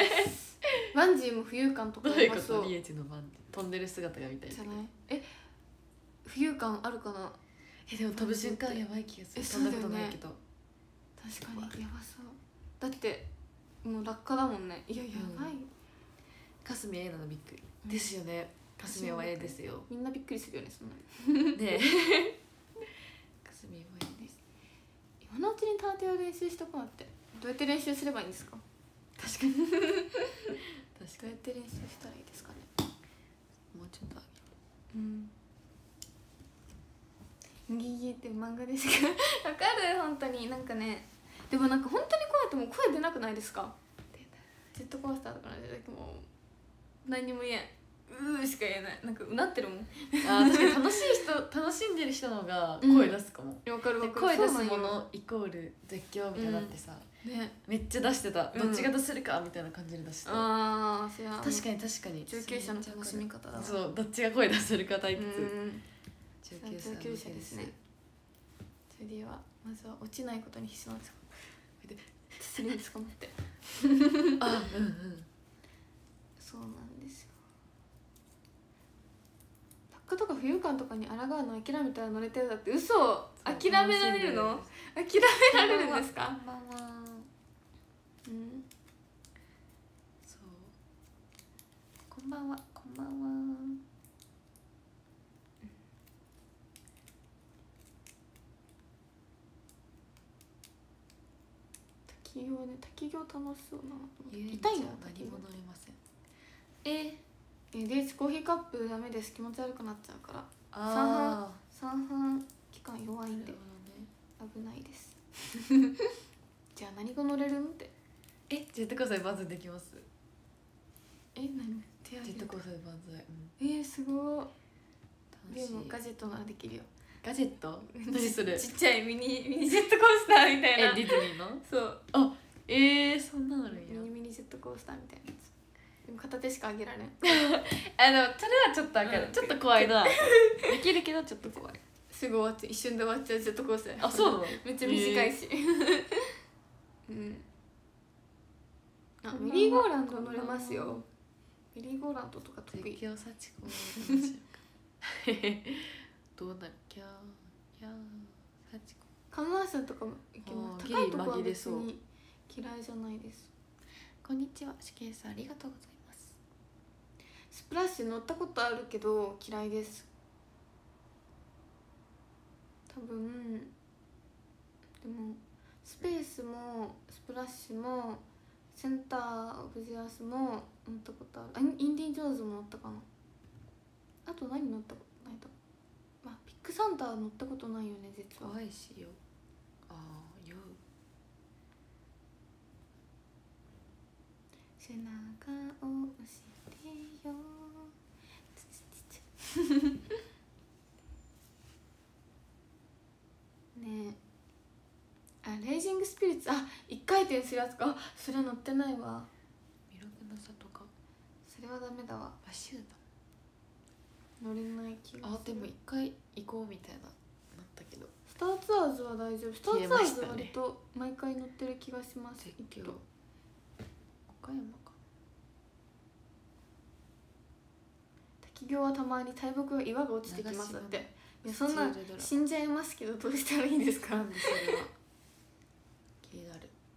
バンジーも浮遊感とかどういうこと？リエチのバンジー飛んでる姿が見たいじゃない？浮遊感あるかな？ でも飛ぶ瞬間やばい気がする。飛んだことないけど。 確かにやばそう。だってもう落下だもんね。いややばい。 かすみ A なのびっくりですよね。かすみは A ですよ。 みんなびっくりするよねそんなに。ねえ。かすみは A です。 今のうちにタワテラ練習しとこうって。どうやって練習すればいいんですか？ 確かに。確かに。 どうやって練習したらいいですかね。 もうちょっとあげる。ギギって漫画ですか？わかる本当に。なんかね、でもなんか本当に怖いともう声出なくないですか？ジェットコースターとかの時もう何にも言えん。しか言えない。なんかうなってるもん。 確かに楽しんでる人の方が声出すかも。 わかるわかる。 声出すものイコール絶叫みたいになってさ、めっちゃ出してた。どっちが出せるかみたいな感じで出してた。 ああ、そや。 確かに確かに。 中級者の楽しみ方だ。 そう、どっちが声出せるか対決。 中級者ですね。それではまずは落ちないことに必死なんですか？失礼ですかもって。 あ、 そうなんですよ。落下とか浮遊感とかに抗うの諦めたら乗れてるだって嘘。諦められるの？諦められるんですか？ こんばんは。そう。こんばんは。こんばんは。 滝行ね、滝行楽しそうな。 痛いの？何も乗れません。 レースコーヒーカップダメです。気持ち悪くなっちゃうから。三半期間弱いんで危ないです。じゃあ何が乗れるんって。 ジェットコースターでバンザイできます。 何？ ジェットコースターでバンザイ。 すごい。でもガジェットならできるよ。 ガジェット？何それ？ ちっちゃいミニジェットコースターみたいな。 ディズニーの？そう。あ、そんなのあるんや。 ミニジェットコースターみたいなやつ。でも片手しか上げられん。 でもそれはちょっとわかる。ちょっと怖いな。できるけどちょっと怖い。 すぐ終わっちゃう。一瞬で終わっちゃうジェットコースター。 あ、そうなの？ めっちゃ短いし。メリーゴーランド乗れますよ。メリーゴーランドとか得意。 絶叫幸子。どうなっきゃ幸子。 観覧車とかも行けます。高いとこは別に嫌いじゃないです。 こんにちは、しけいさんありがとうございます。 スプラッシュ乗ったことあるけど嫌いです。 多分。でもスペースもスプラッシュもセンターオブジェアースも乗ったことある。インディ・ジョーンズも乗ったかな。あと何乗ったことないと、まあビッグサンダー乗ったことないよね実は。 怖いしよ。ああよ。 背中を押してよねえ。レイジングスピリッツ、一回転するやつか。それ乗ってないわ。 魅力の里か。 それはダメだわ。 バシュー乗れない気がする。 でも一回行こうみたいなったけど。 スターツアーズは大丈夫。スターツアーズは割と毎回乗ってる気がします。 絶叫岡山か。 滝行はたまに大木が岩が落ちてきますって。いやそんな死んじゃいますけどどうしたらいいんですか。 なんでそれは気になる。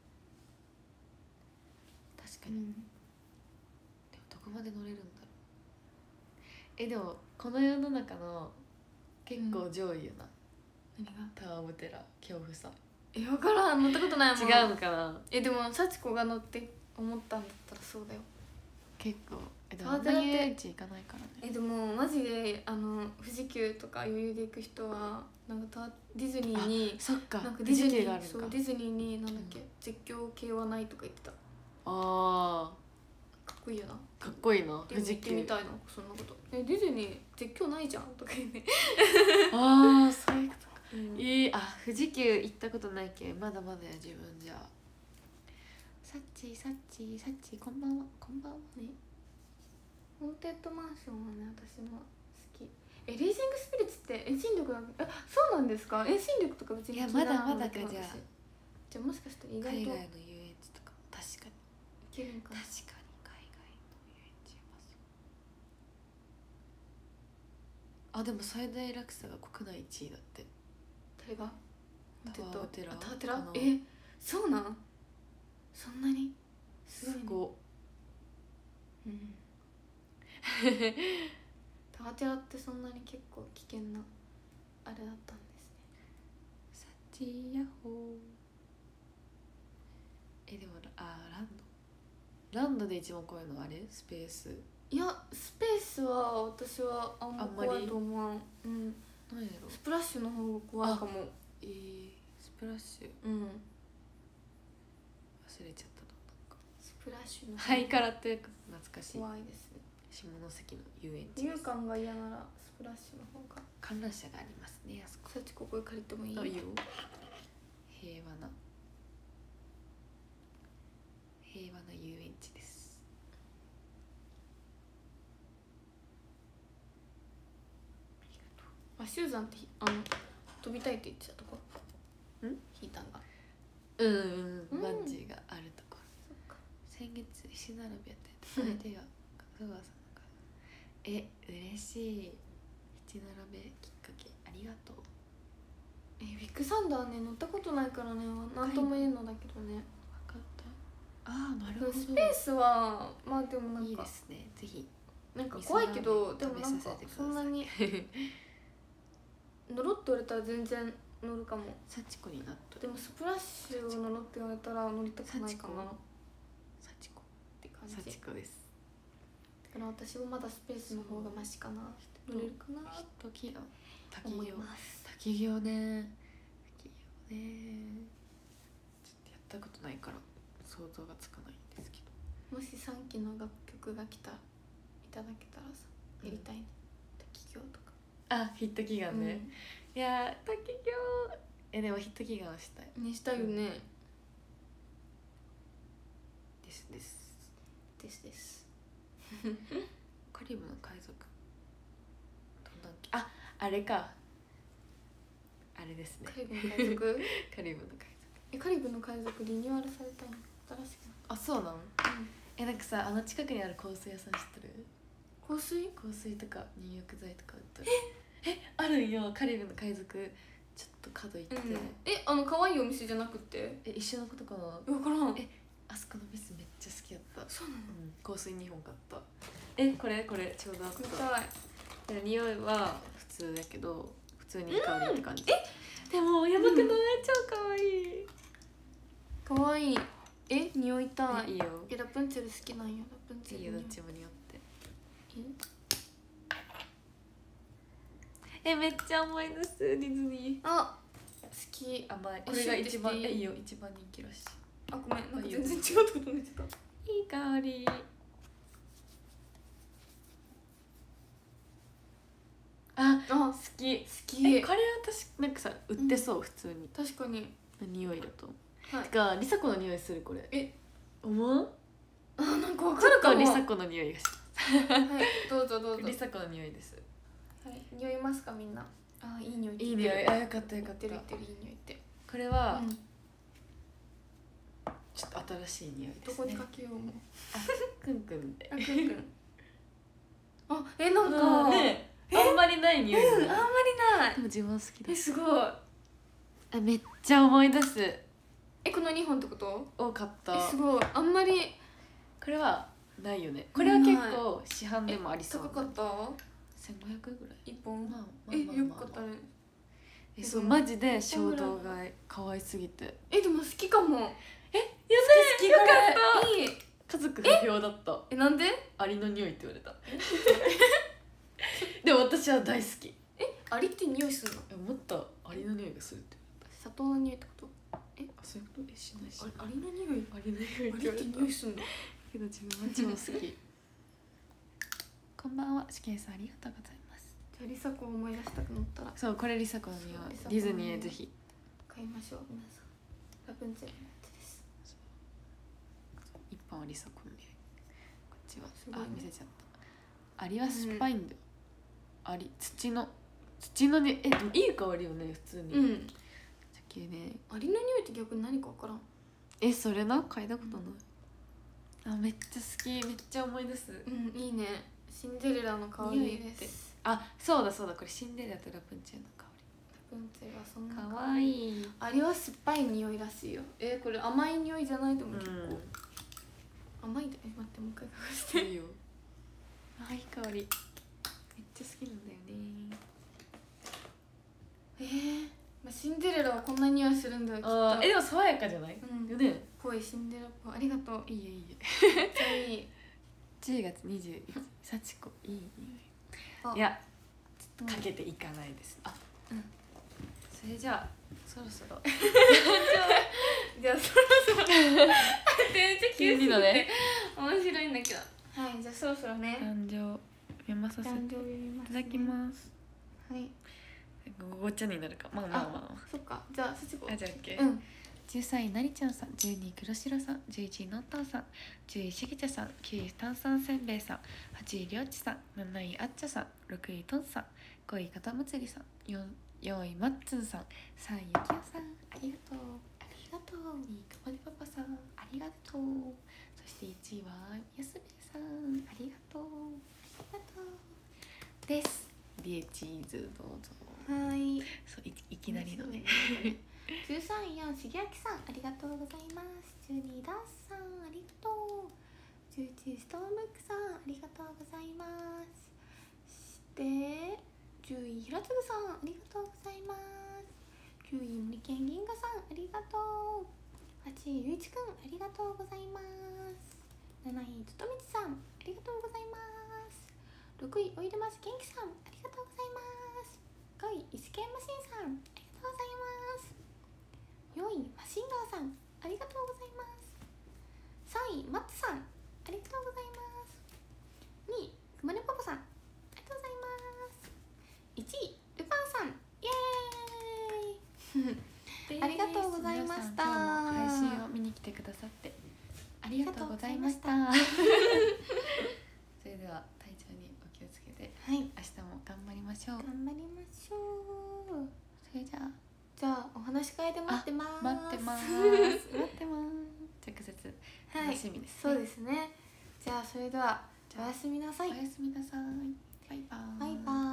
確かに、でもどこまで乗れるんだろう。でもこの世の中の結構上位よな、 何がタワーオブテラー恐怖さ。 分からん、乗ったことないもん。 違うのかな。 でも幸子が乗って思ったんだったらそうだよ。 結構でもあんな遊園地行かないからね。 でもマジで富士急とか余裕で行く人はなんかディズニーに、 そっか、 なんかディズニーがあるのか。 そうディズニーになんだっけ、絶叫系はないとか言ってた。 あかっこいいよな。 かっこいいな。 富士急みたいなそんなこと。ディズニー絶叫ないじゃんとか言って。 ああそういうことか。富士急行ったことないけんまだまだや自分じゃ。さっちこんばんは。こんばんはね。 ホーンテッドマンションはね私も好き。レイジングスピリッツって遠心力がそうなんですか。遠心力とか別に。 いやまだまだか。じゃあもしかしたら意外と海外の遊園地とか確かにいけるんかな。 確かに海外の遊園地でも最大落差が国内1位だって。 誰が。 タワーオブテラー。 タワーテラそうなん。そんなにすごい、タワーテラってそんなに結構危険なあれだったんですね。 サチヤホー。でもランドで一番怖いのはあれスペース。 いやスペースは私はあんま怖いと思わん。 何やろ。 スプラッシュの方が怖いかも。 スプラッシュ忘れちゃったの。なんかスプラッシュのハイカラって懐かしい。 怖いですね。 下関の遊園地入館が嫌ならスプラッシュの方が。 観覧車がありますねあそこ。 幸ここ借りてもいい。 いいよ。平和な遊園地です。 シューザンって飛びたいって言ってたとこ。引いたんが。 バンジーがあるところ。先月石並びやって相手が香川さんだから。嬉しい。石並べきっかけありがとう。 ビッグサンダーね乗ったことないからねなんとも言えんのだけどね。 分かった。なるほど。 スペースはまあでもなんかいいですね。ぜひなんか怖いけどでもなんかそんなに乗ろって言われたら全然乗るかも。 幸子になっとる。 でもスプラッシュを乗ろって言われたら乗りたくないかな。 幸子って感じ。 幸子です。 だから私はまだスペースの方がマシかな。乗れるかな。 滝行思います。 滝行ね。ちょっとやったことないから想像がつかないんですけど。 もし3期の楽曲が来たいただけたらさやりたいね。滝行とか。 ヒット祈願ね。いや滝行でもヒット祈願はしたい。 にしたいよね。ですカリブの海賊あれかあれですね。 カリブの海賊カリブの海賊カリブの海賊リニューアルされたん新しく。 そうなん。なんかさ近くにある香水屋さん知ってる。 香水とか入浴剤とか売ってる。あるんよ。カリブの海賊ちょっと角行って、 可愛いお店じゃなくて一緒のことかな。 分からん。 あそこの店めっちゃ好きやった。 そうなの。 香水2本買った。これちょうどあった。匂いは普通だけど普通にいい香りって感じ。 でもやばくない？超かわいい。 かわいい。匂いたい。 いいよ。 ラプンツェル好きなんや。ラプンツェルいいよ、どっちも匂って。めっちゃ甘いです。ディズニー。 あ、好き。 甘い。これが一番いいよ、一番人気らしい。 あ、ごめん、なんか全然違うとこ思ってた。 いい香り。好き。 好き。 これ私なんかさ売ってそう、普通に。 確かに。 匂いだと。 はい。 てかリサ子の匂いするこれ。思う？ なんかわかちょっとるかも。 リサ子の匂いがします。 はい、どうぞどうぞ。 リサ子の匂いです。 はい、匂いますかみんな。いい匂い。 いい匂い。よかったよかった。 いい匂いって。 これはちょっと新しい匂いですね。 どこにかけようも。 くんくんで。 くんくん。なんかね、あんまりない匂い。 あんまりない。 でも自分は好きだ。 すごい。 めっちゃ思い出す。 この2本ってこと？ 多かった。 すごい。あんまりこれはないよね。これは結構市販でもありそう。 高かった？ 1500円ぐらい。 1本。よかったね。 そう、マジで衝動買い。可愛すぎて。 でも好きかも。 好き。 よかった。いい。 家族不評だった。 なんで？ アリの匂いって言われた。でも私は大好き。 アリって匂いするの？ もっとアリの匂いがするって。 砂糖の匂いってこと？ そういうこと？しないしない。 アリの匂い？ アリの匂いアリって匂いするの？ けど自分は超好き。こんばんは、しけんさんありがとうございます。 じゃあリサ子を思い出したくなったら。 そう、これリサ子の匂い。ディズニーへぜひ買いましょう皆さん。ラプンツェルのやつです。 一般はリサ子の匂い。こっちは見せちゃった。アリは酸っぱいんだよ。アリ、土のね、いい香りよね、普通に。さっきね。 アリの匂いって逆に何かわからん。 それな、嗅いだことない。めっちゃ好き、めっちゃ思い出す。 いいね。シンデレラの香りです。 そうだ、これシンデレラとラプンツェルの香り。ラプンツェルはそんなかわいい。 アリは酸っぱい匂いらしいよ。これ甘い匂いじゃないと思う。結構甘いで。待って、もう一回隠して。 いいよ。いい香り。めっちゃ好きなんだよね。 シンデレラはこんな匂いするんだよ。きっと。 でも爽やかじゃない？よね。 ぽい、シンデレラっぽい。ありがとう。 いいえ。 めっちゃいい。 10月21日、幸子いい匂い。いや、かけていかないです。それじゃあそろそろ。 じゃあそろそろ。めっちゃ急にのね。面白いんだけど。はい、じゃあそろそろね。 誕生読まさせていただきます。 はい。 ごっちゃになるか。まあ。 そっか。じゃあ幸子。 じゃあOK。 13 位なりちゃんさん、12位黒白さん、11位のったんさん、10位しぎちゃさん、9位炭酸せんべいさん、8位りょうちさん、7位あっちゃさん、6位とんさん、5位かたむつりさん、4位まっつんさん、3位ゆきやさん、ありがとう。2位かまでパパさん、ありがとう。そして1位はやすべさん、ありがとうです。でチーズどうぞ。 はい。 そう、いきなりのね。 13位やしげあきさん、ありがとうございます。12位ダッさん、ありがとう。11位ストームックさん、ありがとうございます。そして10位ひらつぐさん、ありがとうございます。9位森健銀河さん、ありがとう。8位ゆいちくん、ありがとうございます。7位ととみちさん、ありがとうございます。6位おいでます元気さん、ありがとうございます。5位イスケンマシンさん、ありがとうございます。4位マシンガーさん、ありがとうございます。3位マッツさん、ありがとうございます。2位くまねパパさん、ありがとうございます。1位ルパンさん、イエーイありがとうございました。 今日も配信を見に来てくださってありがとうございました。それでは体調にお気をつけて、明日も頑張りましょう。 頑張りましょう。 それじゃあお話し会で待ってます。 待ってます。直接楽しみです。 そうですね。じゃあそれではおやすみなさい。 おやすみなさい。バイバイ。 バイバイ。